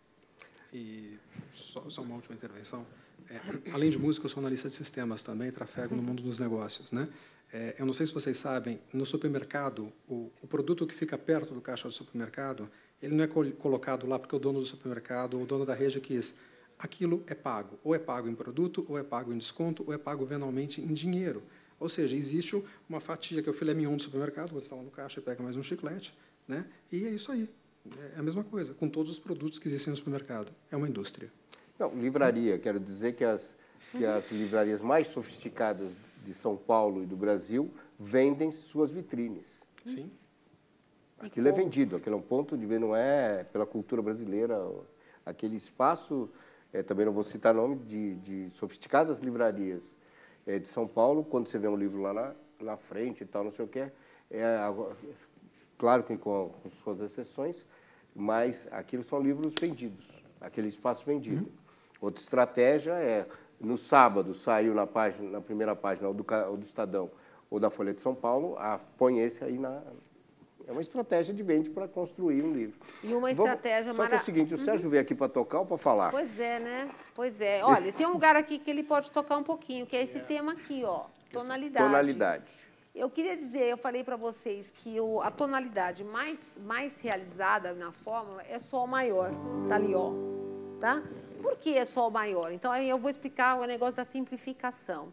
E só, só uma última intervenção. É, além de música, eu sou analista de sistemas também, trafego no mundo dos negócios, né? É, eu não sei se vocês sabem, no supermercado, o, o produto que fica perto do caixa do supermercado, ele não é col colocado lá porque o dono do supermercado ou o dono da rede quis. Aquilo é pago. Ou é pago em produto, ou é pago em desconto, ou é pago venalmente em dinheiro. Ou seja, existe uma fatia que é o filé mignon do supermercado, você está lá no caixa e pega mais um chiclete, né? E é isso aí. É a mesma coisa, com todos os produtos que existem no supermercado. É uma indústria. Não, livraria. Quero dizer que as, que as livrarias mais sofisticadas de São Paulo e do Brasil vendem suas vitrines. Sim. Aquilo é vendido. Aquilo é um ponto de ver, não é pela cultura brasileira. Aquele espaço... É, também não vou citar nome de, de sofisticadas livrarias é, de São Paulo, quando você vê um livro lá na, na frente e tal, não sei o que, é, é, claro que com, com suas exceções, mas aquilo são livros vendidos, aquele espaço vendido. Uhum. Outra estratégia é, no sábado, saiu na, página, na primeira página ou do, ou do Estadão ou da Folha de São Paulo, a, põe esse aí na... É uma estratégia de venda para construir um livro. E uma estratégia Vamos, Só que é o seguinte, o Sérgio veio aqui para tocar ou para falar? Pois é, né? Pois é. Olha, tem um lugar aqui que ele pode tocar um pouquinho, que é esse tema aqui, ó, tonalidade. Tonalidade. Eu queria dizer, eu falei para vocês que o, a tonalidade mais, mais realizada na fórmula é Sol maior. Tá ali, ó. Tá? Por que é Sol maior? Então, aí eu vou explicar o negócio da simplificação.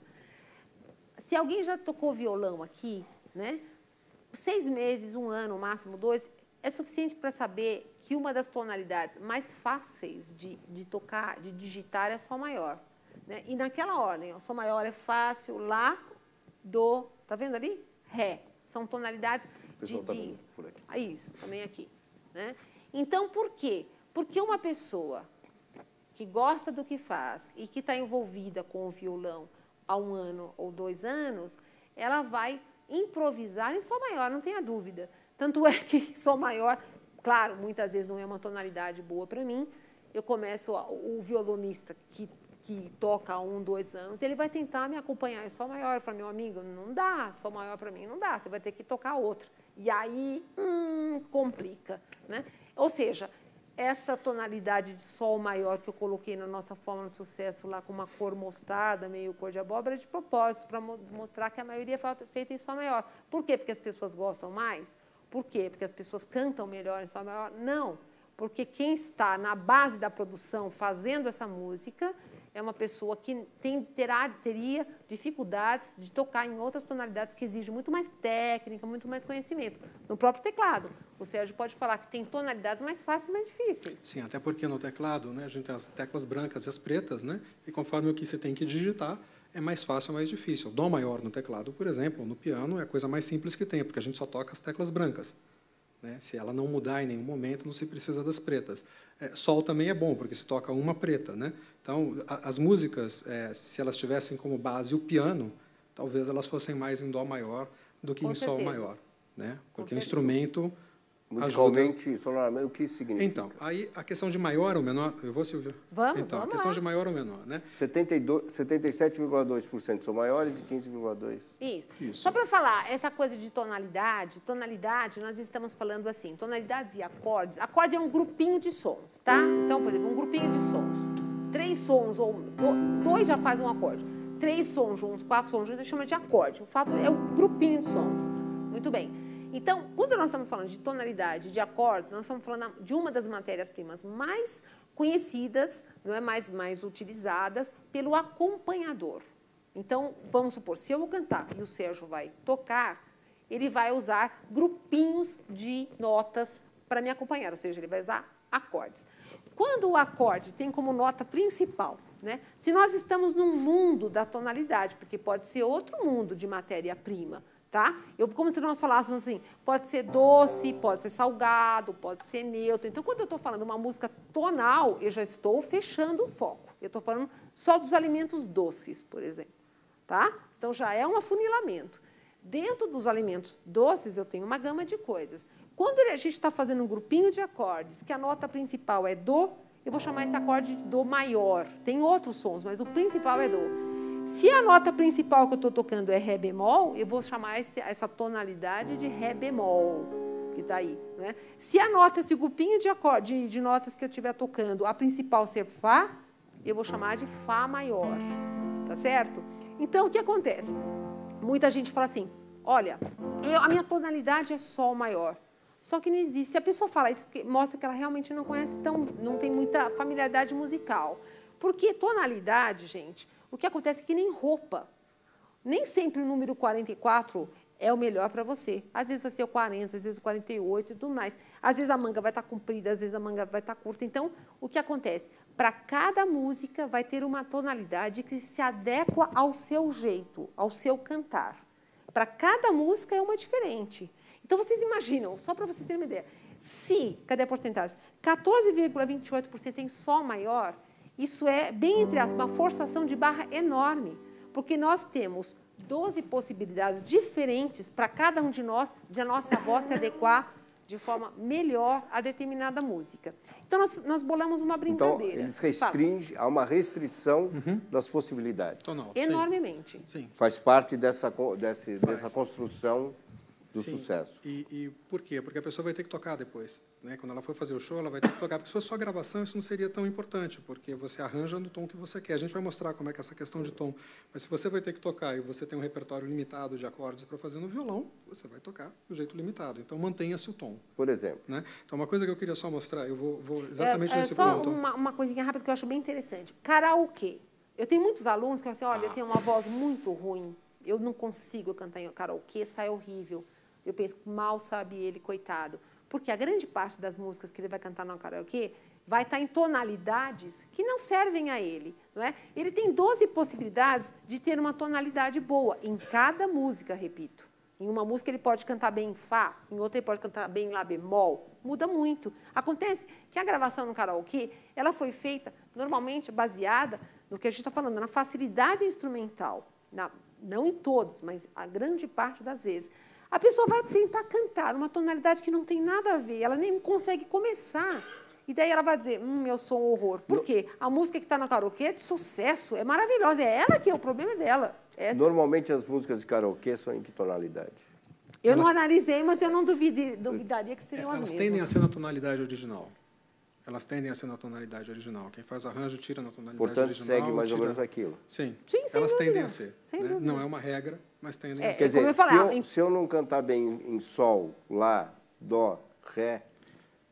Se alguém já tocou violão aqui, né? Seis meses, um ano, máximo dois, é suficiente para saber que uma das tonalidades mais fáceis de, de tocar, de digitar, é Sol maior. Né? E naquela ordem, ó, Sol maior é fácil, Lá, Do, tá vendo ali? Ré. São tonalidades de... de... Ah, isso, também aqui. Né? Então, por quê? Porque uma pessoa que gosta do que faz e que está envolvida com o violão há um ano ou dois anos, ela vai improvisar em Sol maior, não tenha dúvida. Tanto é que Sol maior, claro, muitas vezes não é uma tonalidade boa para mim. Eu começo, o violonista que, que toca há um, dois anos, ele vai tentar me acompanhar em Sol maior. Eu falo, meu amigo, não dá, Sol maior para mim não dá, você vai ter que tocar outra. E aí, hum, complica. Né? Ou seja, essa tonalidade de Sol maior que eu coloquei na nossa fórmula de sucesso lá com uma cor mostarda, meio cor de abóbora, de propósito, para mostrar que a maioria é feita em Sol maior. Por quê? Porque as pessoas gostam mais? Por quê? Porque as pessoas cantam melhor em Sol maior? Não, porque quem está na base da produção fazendo essa música é uma pessoa que tem, terá, teria dificuldades de tocar em outras tonalidades que exigem muito mais técnica, muito mais conhecimento. No próprio teclado, o Sérgio pode falar que tem tonalidades mais fáceis e mais difíceis. Sim, até porque no teclado, né, a gente tem as teclas brancas e as pretas, né, e conforme o que você tem que digitar, é mais fácil ou mais difícil. O Dó maior no teclado, por exemplo, ou no piano, é a coisa mais simples que tem, porque a gente só toca as teclas brancas. Né? Se ela não mudar em nenhum momento, não se precisa das pretas. É, Sol também é bom, porque se toca uma preta. Né? Então, a, as músicas, é, se elas tivessem como base o piano, talvez elas fossem mais em Dó maior do que Com em certeza. Sol maior. Né? Porque Com o instrumento... Musicalmente, ajuda... sonoramente, o que isso significa? Então, aí a questão de maior ou menor... Eu vou, Silvia? Vamos, então, vamos a questão lá. de maior ou menor. Né? setenta e sete vírgula dois por cento são maiores e quinze vírgula dois por cento. Isso. Isso. Só para falar, essa coisa de tonalidade, tonalidade, nós estamos falando assim, tonalidades e acordes. Acorde é um grupinho de sons, tá? Então, por exemplo, um grupinho de sons. Três sons, ou do, dois já fazem um acorde. Três sons juntos, quatro sons juntos, a gente chama de acorde. O fato é um grupinho de sons. Muito bem. Então, quando nós estamos falando de tonalidade, de acordes, nós estamos falando de uma das matérias-primas mais conhecidas, não é, mais, mais utilizadas pelo acompanhador. Então, vamos supor, se eu vou cantar e o Sérgio vai tocar, ele vai usar grupinhos de notas para me acompanhar, ou seja, ele vai usar acordes. Quando o acorde tem como nota principal, né, se nós estamos num mundo da tonalidade, porque pode ser outro mundo de matéria-prima, tá? Eu, como se nós falássemos assim, pode ser doce, pode ser salgado, pode ser neutro. Então, quando eu estou falando uma música tonal, eu já estou fechando o foco. Eu estou falando só dos alimentos doces, por exemplo. Tá? Então, já é um afunilamento. Dentro dos alimentos doces, eu tenho uma gama de coisas. Quando a gente está fazendo um grupinho de acordes, que a nota principal é Dó, eu vou chamar esse acorde de Dó maior. Tem outros sons, mas o principal é Dó. Se a nota principal que eu estou tocando é Ré bemol, eu vou chamar esse, essa tonalidade de Ré bemol, que está aí. Né? Se a nota, esse grupinho de, acorde, de, de notas que eu estiver tocando, a principal ser Fá, eu vou chamar de Fá maior. Tá certo? Então, o que acontece? Muita gente fala assim, olha, eu, a minha tonalidade é Sol maior. Só que não existe. Se a pessoa fala isso, porque mostra que ela realmente não conhece, tão, não tem muita familiaridade musical. Porque tonalidade, gente... O que acontece é que nem roupa. Nem sempre o número quarenta e quatro é o melhor para você. Às vezes vai ser o quarenta, às vezes o quarenta e oito e tudo mais. Às vezes a manga vai estar comprida, às vezes a manga vai estar curta. Então, o que acontece? Para cada música vai ter uma tonalidade que se adequa ao seu jeito, ao seu cantar. Para cada música é uma diferente. Então, vocês imaginam, só para vocês terem uma ideia, se, cadê a porcentagem? quatorze vírgula vinte e oito por cento em Sol maior, isso é, bem entre aspas, uma forçação de barra enorme, porque nós temos doze possibilidades diferentes para cada um de nós, de a nossa voz se adequar de forma melhor a determinada música. Então, nós, nós bolamos uma brincadeira. Então, eles restringem, há uma restrição uhum. das possibilidades. Tonal, enormemente. Sim. Sim. Faz parte dessa, desse, dessa construção do Sim. sucesso. E, e por quê? Porque a pessoa vai ter que tocar depois. Né? Quando ela for fazer o show, ela vai ter que tocar. Porque se fosse só gravação, isso não seria tão importante, porque você arranja no tom que você quer. A gente vai mostrar como é que é essa questão de tom. Mas se você vai ter que tocar e você tem um repertório limitado de acordes para fazer no violão, você vai tocar do jeito limitado. Então, mantenha-se o tom. Por exemplo. Né? Então, uma coisa que eu queria só mostrar, eu vou, vou exatamente é, é nesse só ponto. Uma, uma coisinha rápida que eu acho bem interessante. Karaokê. Eu tenho muitos alunos que falam assim, olha, eu tenho uma voz muito ruim, eu não consigo cantar em karaokê, sai horrível. Eu penso, mal sabe ele, coitado. Porque a grande parte das músicas que ele vai cantar no karaokê vai estar em tonalidades que não servem a ele. Não é? Ele tem doze possibilidades de ter uma tonalidade boa em cada música, repito. Em uma música ele pode cantar bem em Fá, em outra ele pode cantar bem em Lá bemol. Muda muito. Acontece que a gravação no karaokê ela foi feita normalmente baseada no que a gente está falando, na facilidade instrumental. Na, não em todos, mas a grande parte das vezes. A pessoa vai tentar cantar uma tonalidade que não tem nada a ver, ela nem consegue começar. E daí ela vai dizer, hum, eu sou um horror. Por quê? A música que está no karaokê é de sucesso, é maravilhosa, é ela que é o problema dela. Essa. Normalmente as músicas de karaokê são em que tonalidade? Eu elas... não analisei, mas eu não duvide, duvidaria que seriam elas as mesmas. Elas tendem a ser na tonalidade original. Elas tendem a ser na tonalidade original. Quem faz arranjo tira na tonalidade Portanto, original. Portanto, segue mais tira... ou menos aquilo. Sim, Sim sem elas dúvida. tendem a ser. Sem Né? dúvida. Não é uma regra, mas tendem é, a ser. Quer dizer, eu falar, se, eu, em... se eu não cantar bem em Sol, Lá, Dó, Ré,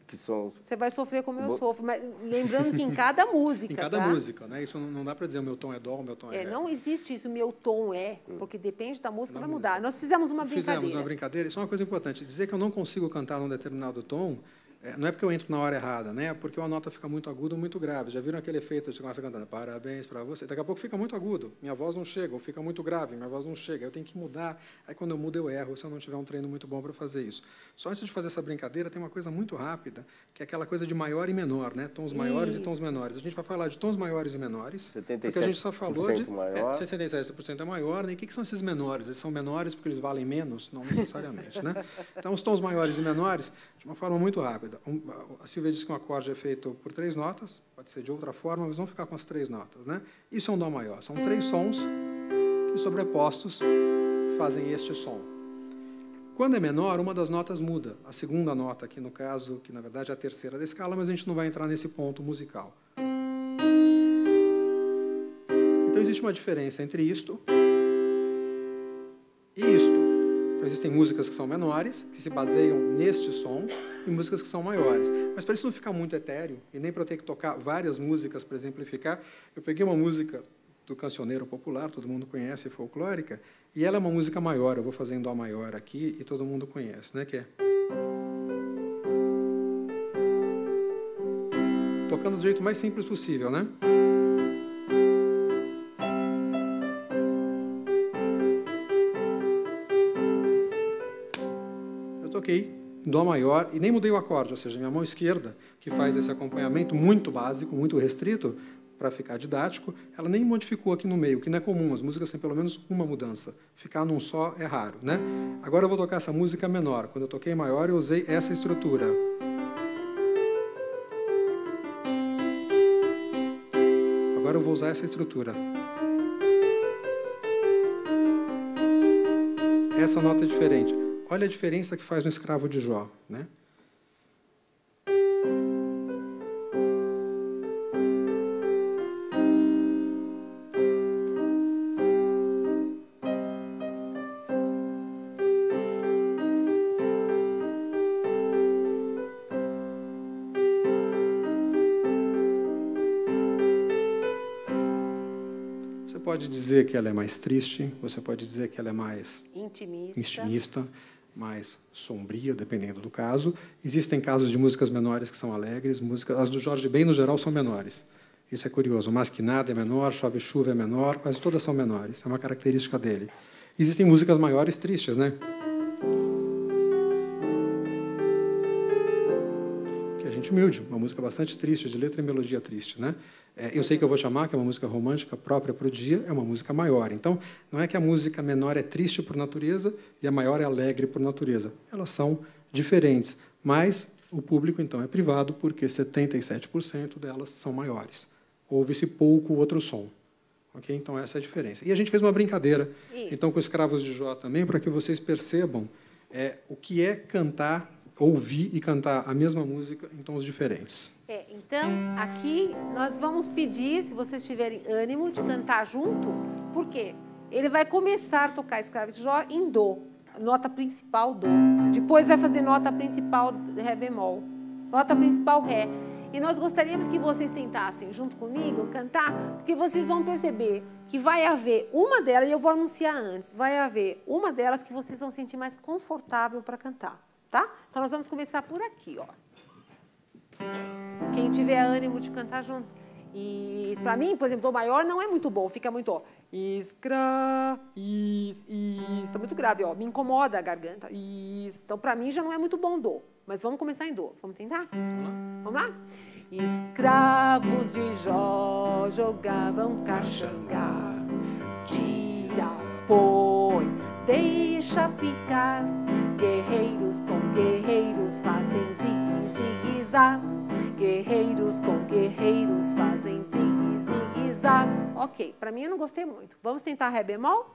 que são... Você vai sofrer como eu Vou... sofro, mas lembrando que em cada música, Em cada tá? música, né? Isso não, não dá para dizer o meu tom é dó, o meu tom é, É, ré. não existe isso, meu tom é, porque depende da música, Não vai mudar. Nós fizemos uma brincadeira. Fizemos uma brincadeira. Isso é uma coisa importante. Dizer que eu não consigo cantar num determinado tom, é, não é porque eu entro na hora errada, né? É porque uma nota fica muito aguda ou muito grave. Já viram aquele efeito de começa cantando parabéns para você? Daqui a pouco fica muito agudo, minha voz não chega, ou fica muito grave, minha voz não chega. Eu tenho que mudar. Aí, quando eu mudo, eu erro, se eu não tiver um treino muito bom para fazer isso. Só antes de fazer essa brincadeira, tem uma coisa muito rápida, que é aquela coisa de maior e menor, né? Tons maiores Isso. e tons menores. A gente vai falar de tons maiores e menores, setenta e porque a gente só sete por falou de... cento maior. É, sessenta e sete por cento é maior, né? E o que, que são esses menores? Eles são menores porque eles valem menos? Não necessariamente, né? Então, os tons maiores e menores, de uma forma muito rápida. Um, a Silvia disse que um acorde é feito por três notas, pode ser de outra forma, mas vamos ficar com as três notas, né? Isso é um dó maior. São três sons que, sobrepostos, fazem este som. Quando é menor, uma das notas muda. A segunda nota, aqui no caso, que na verdade é a terceira da escala, mas a gente não vai entrar nesse ponto musical. Então, existe uma diferença entre isto e isto. Então, existem músicas que são menores, que se baseiam neste som, e músicas que são maiores. Mas, para isso não ficar muito etéreo, e nem para eu ter que tocar várias músicas para exemplificar, eu peguei uma música do cancioneiro popular, todo mundo conhece, folclórica, e ela é uma música maior, eu vou fazer em dó maior aqui, e todo mundo conhece, né? Que é... Tocando do jeito mais simples possível, né? Eu toquei em dó maior e nem mudei o acorde, ou seja, minha mão esquerda, que faz esse acompanhamento muito básico, muito restrito, para ficar didático, ela nem modificou aqui no meio, que não é comum, as músicas têm pelo menos uma mudança. Ficar num só é raro, né? Agora eu vou tocar essa música menor. Quando eu toquei maior, eu usei essa estrutura. Agora eu vou usar essa estrutura. Essa nota é diferente. Olha a diferença que faz no escravo de Jó, né? Pode dizer que ela é mais triste, você pode dizer que ela é mais intimista, intimista, mais sombria, dependendo do caso. Existem casos de músicas menores que são alegres, músicas, as do Jorge Ben, no geral, são menores. Isso é curioso. Mas que nada é menor, Chove Chuva é menor, quase todas são menores. É uma característica dele. Existem músicas maiores tristes, né? Que é Gente Humilde, uma música bastante triste, de letra e melodia triste, né? Eu sei que eu vou chamar, que é uma música romântica própria para o dia, é uma música maior. Então, não é que a música menor é triste por natureza e a maior é alegre por natureza. Elas são diferentes, mas o público, então, é privado porque setenta e sete por cento delas são maiores. Ouve-se pouco outro som. Okay? Então, essa é a diferença. E a gente fez uma brincadeira, Isso. então, com Escravos de Jó também, para que vocês percebam é, o que é cantar, ouvir e cantar a mesma música em tons diferentes. É, então, aqui nós vamos pedir, se vocês tiverem ânimo, de cantar junto. Por quê? Ele vai começar a tocar Escravo de Jó em Dó, nota principal Dó. Depois vai fazer nota principal Ré bemol, nota principal Ré. E nós gostaríamos que vocês tentassem, junto comigo, cantar, porque vocês vão perceber que vai haver uma delas, e eu vou anunciar antes, vai haver uma delas que vocês vão sentir mais confortável para cantar, tá? Então, nós vamos começar por aqui, ó. Quem tiver ânimo de cantar junto. E para mim, por exemplo, Dó maior não é muito bom, fica muito, ó. Iscra, is, is, tá muito grave, ó. Me incomoda a garganta. Is. Então, para mim já não é muito bom Dó. Mas vamos começar em Dó. Vamos tentar? Vamos lá? Escravos de Jó jogavam caxangá. Tira, põe, deixa ficar. Guerreiros com guerreiros fazem zigue-zigue-zá. Guerreiros com guerreiros fazem zigue-zigue-zá. Ok, para mim eu não gostei muito. Vamos tentar Ré bemol?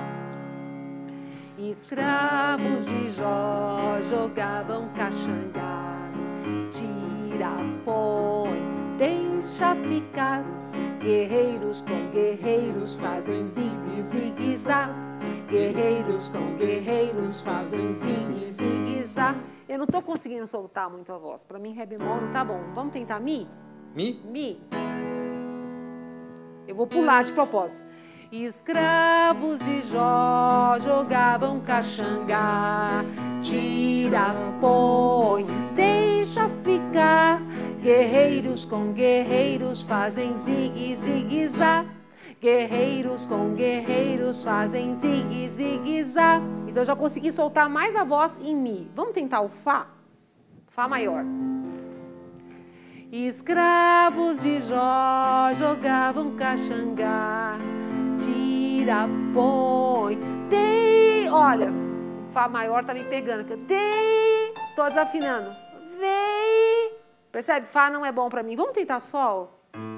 Escravos de Jó jogavam caxangá. Tira, põe, deixa ficar. Guerreiros com guerreiros fazem zigue-zigue-zá. Guerreiros com guerreiros fazem zigue-zigue-zá. eu não estou conseguindo soltar muito a voz. Para mim, Ré bemol não tá bom. Vamos tentar Mi? Mi? Mi. Eu vou pular de propósito. Escravos de Jó jogavam caxangá, tira, põe, deixa ficar. Guerreiros com guerreiros fazem zigue, zigue, zá. Guerreiros com guerreiros fazem zigue, zigue, zá. Então eu já consegui soltar mais a voz em Mi. Vamos tentar o Fá? Fá maior. Escravos de Jó jogavam caxangá, tira, põe, dei. Olha, Fá maior tá me pegando. Dei, tô desafinando. Vei. Percebe? Fá não é bom pra mim. Vamos tentar Sol?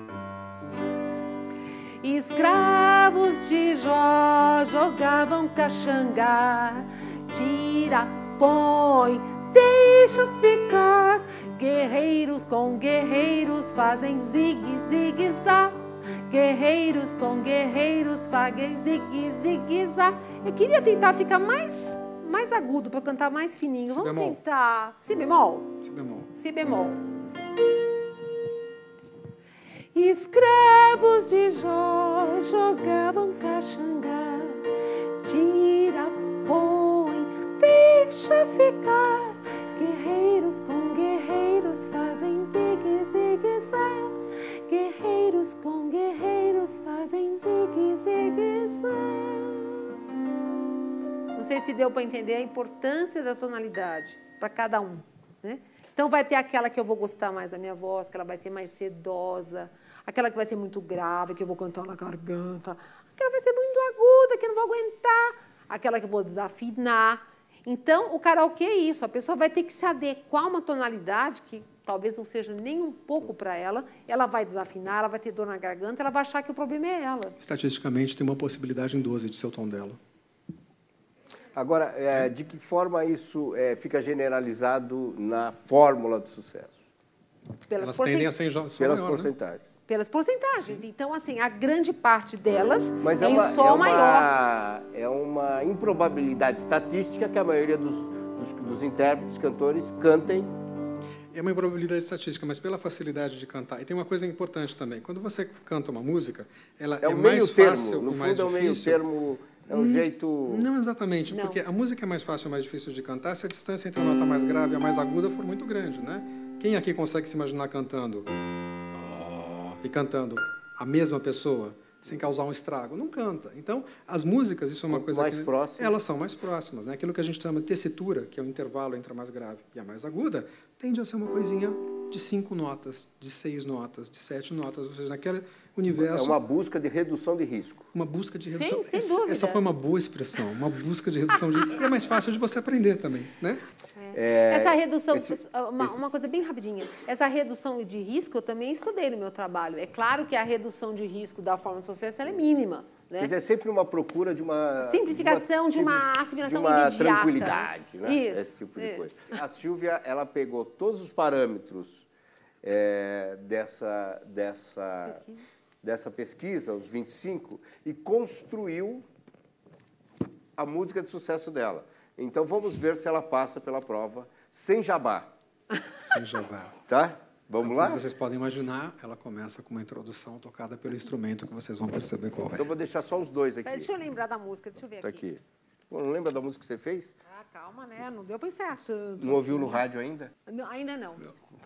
Escravos de Jó jogavam caxangá, tira, põe, deixa ficar. Guerreiros com guerreiros fazem zigue, zigue, zá. Guerreiros com guerreiros fazem zigue, zigue, zá. Eu queria tentar ficar mais, mais agudo para cantar mais fininho. Si Vamos bemol. tentar. Si bemol? Si bemol. Si bemol. Escravos de Jó jogavam caxangá, tira, põe, deixa ficar. Guerreiros com guerreiros fazem zigue, zigue, zá. Guerreiros com guerreiros fazem zigue, zigue, zá. Não sei se deu para entender a importância da tonalidade para cada um, né? Então vai ter aquela que eu vou gostar mais da minha voz, que ela vai ser mais sedosa, aquela que vai ser muito grave, que eu vou cantar na garganta, aquela vai ser muito aguda, que eu não vou aguentar, aquela que eu vou desafinar. Então, o karaokê é isso, a pessoa vai ter que se adequar a uma tonalidade que talvez não seja nem um pouco para ela, ela vai desafinar, ela vai ter dor na garganta, ela vai achar que o problema é ela. Estatisticamente, tem uma possibilidade em doze de ser o tom dela. Agora, é, de que forma isso é, fica generalizado na fórmula do sucesso? Pelas Elas porcent... tendem a ser em Sol Pelas maior, porcentagens. Né? Pelas porcentagens. Então, assim, a grande parte delas Mas é, é uma, em Sol é uma, maior. É uma improbabilidade estatística que a maioria dos, dos, dos intérpretes, cantores, cantem. É uma improbabilidade estatística, mas pela facilidade de cantar. E tem uma coisa importante também. Quando você canta uma música, ela é, É o mais meio termo. fácil No e mais fundo, é o meio difícil. termo, é um Hum, jeito... Não exatamente, Não. porque a música é mais fácil ou mais difícil de cantar se a distância entre a nota mais grave e a mais aguda for muito grande, né? Quem aqui consegue se imaginar cantando e cantando a mesma pessoa sem causar um estrago? Não canta. Então, as músicas, isso é uma Quanto coisa mais que próximo. elas são mais próximas, né? Aquilo que a gente chama de tessitura, que é o intervalo entre a mais grave e a mais aguda, tende a ser uma coisinha de cinco notas, de seis notas, de sete notas, ou seja, naquele universo... É uma busca de redução de risco. Uma busca de Sim, redução. sem essa, dúvida. essa foi uma boa expressão, uma busca de redução de... E é mais fácil de você aprender também, né? É, Essa redução, esse- uma, esse- uma coisa bem rapidinha, essa redução de risco eu também estudei no meu trabalho. É claro que a redução de risco da forma de sucesso ela é mínima, né? Quer dizer, é sempre uma procura de uma... Simplificação, de uma simpli- assimilação de uma imediata. tranquilidade, né? Isso, Esse tipo de isso. coisa. A Silvia, ela pegou todos os parâmetros é, dessa, dessa, Pesquisa. dessa pesquisa, os vinte e cinco, e construiu a música de sucesso dela. Então, vamos ver se ela passa pela prova sem jabá, Sem jabá. tá? Vamos lá? Como vocês podem imaginar, ela começa com uma introdução tocada pelo instrumento que vocês vão perceber qual é. Então, vou deixar só os dois aqui. Peraí, deixa eu lembrar da música, deixa eu ver Tá aqui. aqui. Pô, não lembra da música que você fez? Ah, calma, né? Não deu pra ensaiar tanto. Não ouviu assim. no rádio ainda? Não, ainda não.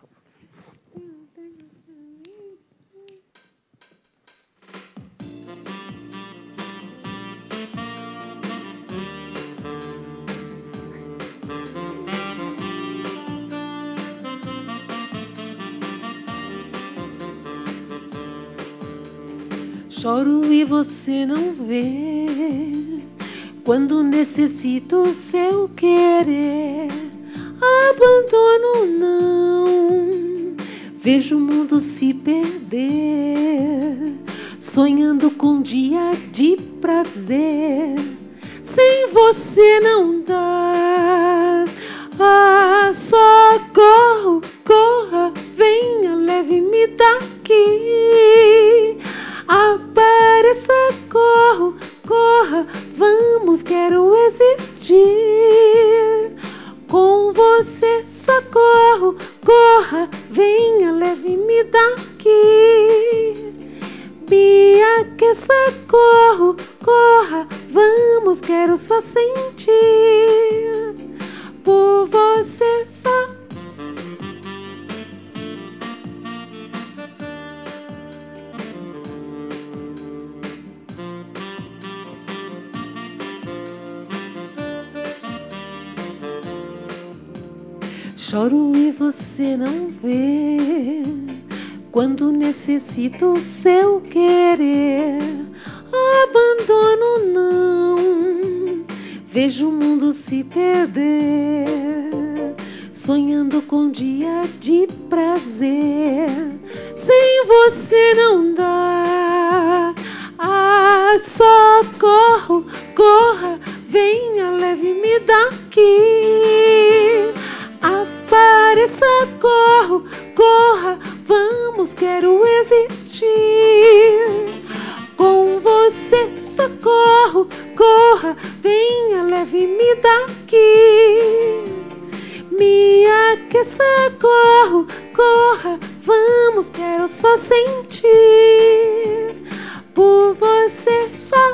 Choro e você não vê quando necessito seu querer. Abandono não, vejo o mundo se perder, sonhando com um dia de prazer. Sem você não dá. Ah, socorro, corra, venha, leve-me daqui. Apareça, corro, corra, vamos, quero existir. Com você socorro, corra, venha, leve-me daqui. Bia, que socorro, corra, vamos, quero só sentir. Por você só. Choro e você não vê, quando necessito seu querer. Abandono não, vejo o mundo se perder, sonhando com dia de prazer. Sem você não dá. Ah, socorro, corra, venha, leve-me daqui. Apareça, corro, corra, vamos, quero existir. Com você, socorro, corra, venha, leve-me daqui. Me aqueça, corro, corra, vamos, quero só sentir. Por você só.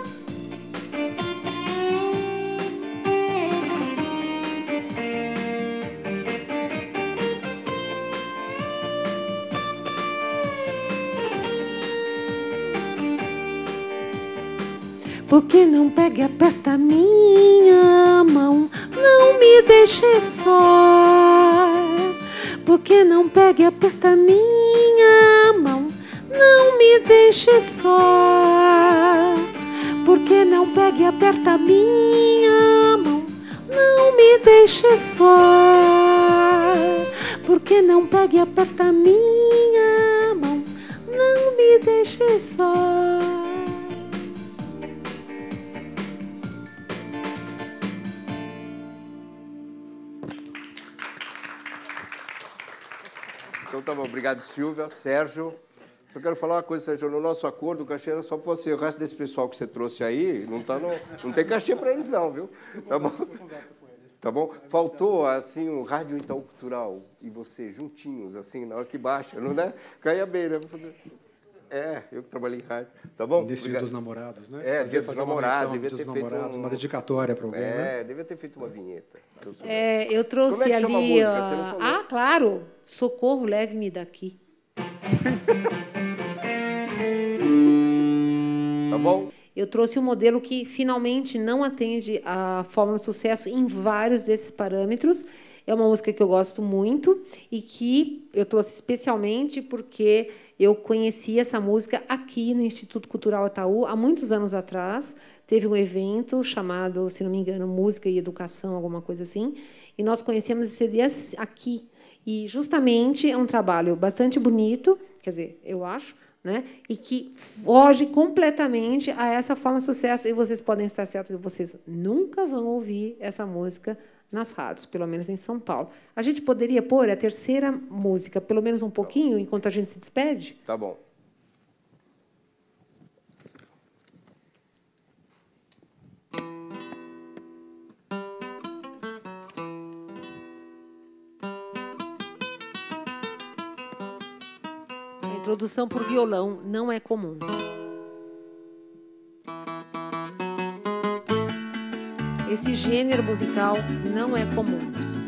Porque não pegue e aperta minha mão, não me deixe só. Porque não pegue e aperta minha mão, não me deixe só. Porque não pegue e aperta minha mão, não me deixe só. Porque não pegue e aperta minha mão, não me deixe só. Então tá bom, obrigado, Silvia. Sérgio, só quero falar uma coisa, Sérgio, no nosso acordo o cachê era só para você, o resto desse pessoal que você trouxe aí, não, tá no, não tem cachê para eles não, viu? Tá bom? Tá bom? Faltou, assim, o Rádio Itaú Cultural e você juntinhos, assim, na hora que baixa, não é? Caia bem, né? É, eu que trabalhei em rádio, tá bom? Nesse Dia dos Namorados, né? É, Dia dos Namorados, devia ter feito um... uma dedicatória para alguém, É, né? devia ter feito uma vinheta. É, eu trouxe Como é que ali... chama a música? Você não falou. Ah, claro! Socorro, leve-me daqui. Tá bom? Eu trouxe um modelo que finalmente não atende a fórmula de sucesso em vários desses parâmetros. É uma música que eu gosto muito e que eu trouxe especialmente porque eu conheci essa música aqui no Instituto Cultural Itaú há muitos anos atrás. Teve um evento chamado, se não me engano, Música e Educação, alguma coisa assim, e nós conhecemos esse C D aqui. E, justamente, é um trabalho bastante bonito, quer dizer, eu acho, né? E que foge completamente a essa forma de sucesso. E vocês podem estar certos que vocês nunca vão ouvir essa música nas rádios, pelo menos em São Paulo. A gente poderia pôr a terceira música, pelo menos um pouquinho, enquanto a gente se despede? Tá bom. A introdução por violão não é comum. Esse gênero musical não é comum.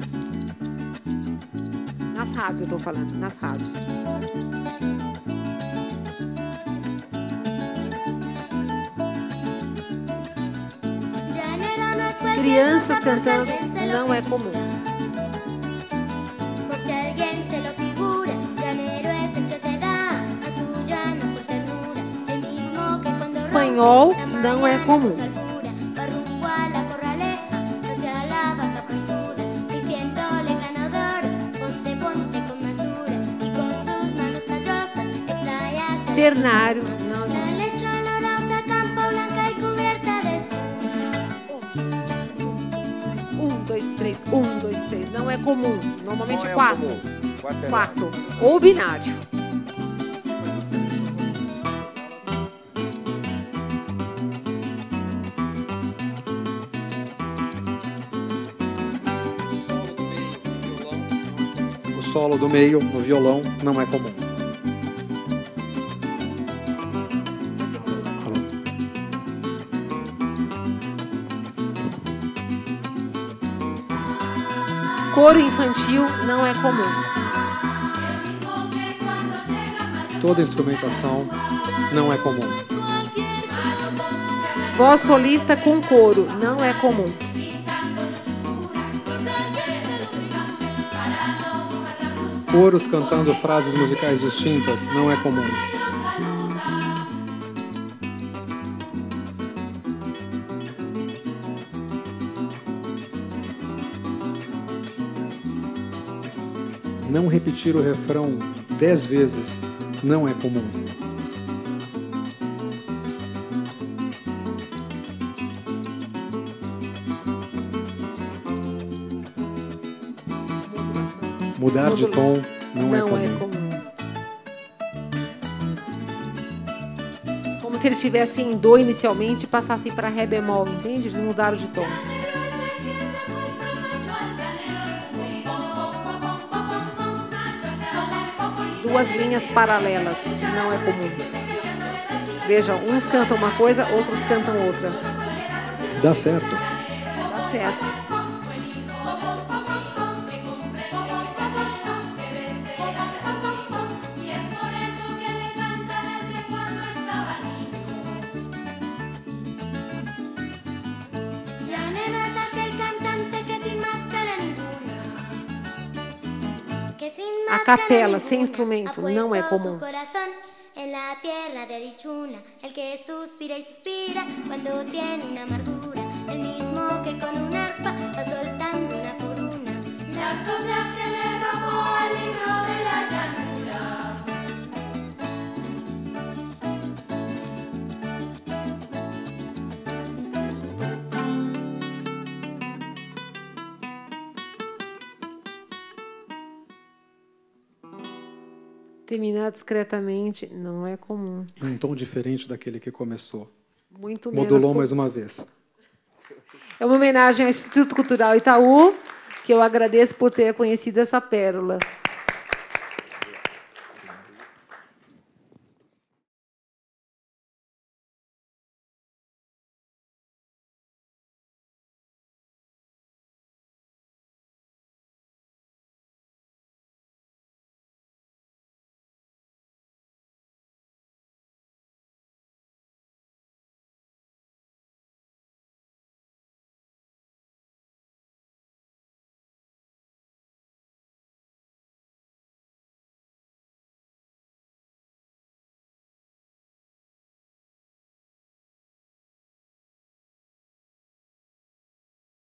Nas rádios, eu estou falando, nas rádios. Crianças cantando não é comum. Espanhol não é comum. Ternário não, não. Um, dois, três, um, dois, três. Não é comum. Normalmente Não é quatro. comum. Quaternário. Quatro. Ou binário. solo do meio, no violão, não é comum. Coro infantil não é comum. Toda instrumentação não é comum. Voz solista com coro não é comum. Coros cantando frases musicais distintas não é comum. Não repetir o refrão dez vezes não é comum. Mudar de tom não, não é comum. É comum. Como se eles estivessem em dó inicialmente e passassem para ré bemol, entende? Eles mudaram de tom. Duas linhas paralelas não é comum. Vejam, uns cantam uma coisa, outros cantam outra. Dá certo. Dá certo. A capela sem instrumento não é comum. En la tierra de dichuna, el que suspira y suspira cuando tiene una amargura, el mismo que con un arpa va soltando una por una las coplas que le robó al libro de la llanura. Terminar discretamente não é comum. Em um tom diferente daquele que começou. Muito menos. Modulou mais uma vez. É uma homenagem ao Instituto Cultural Itaú, que eu agradeço por ter conhecido essa pérola.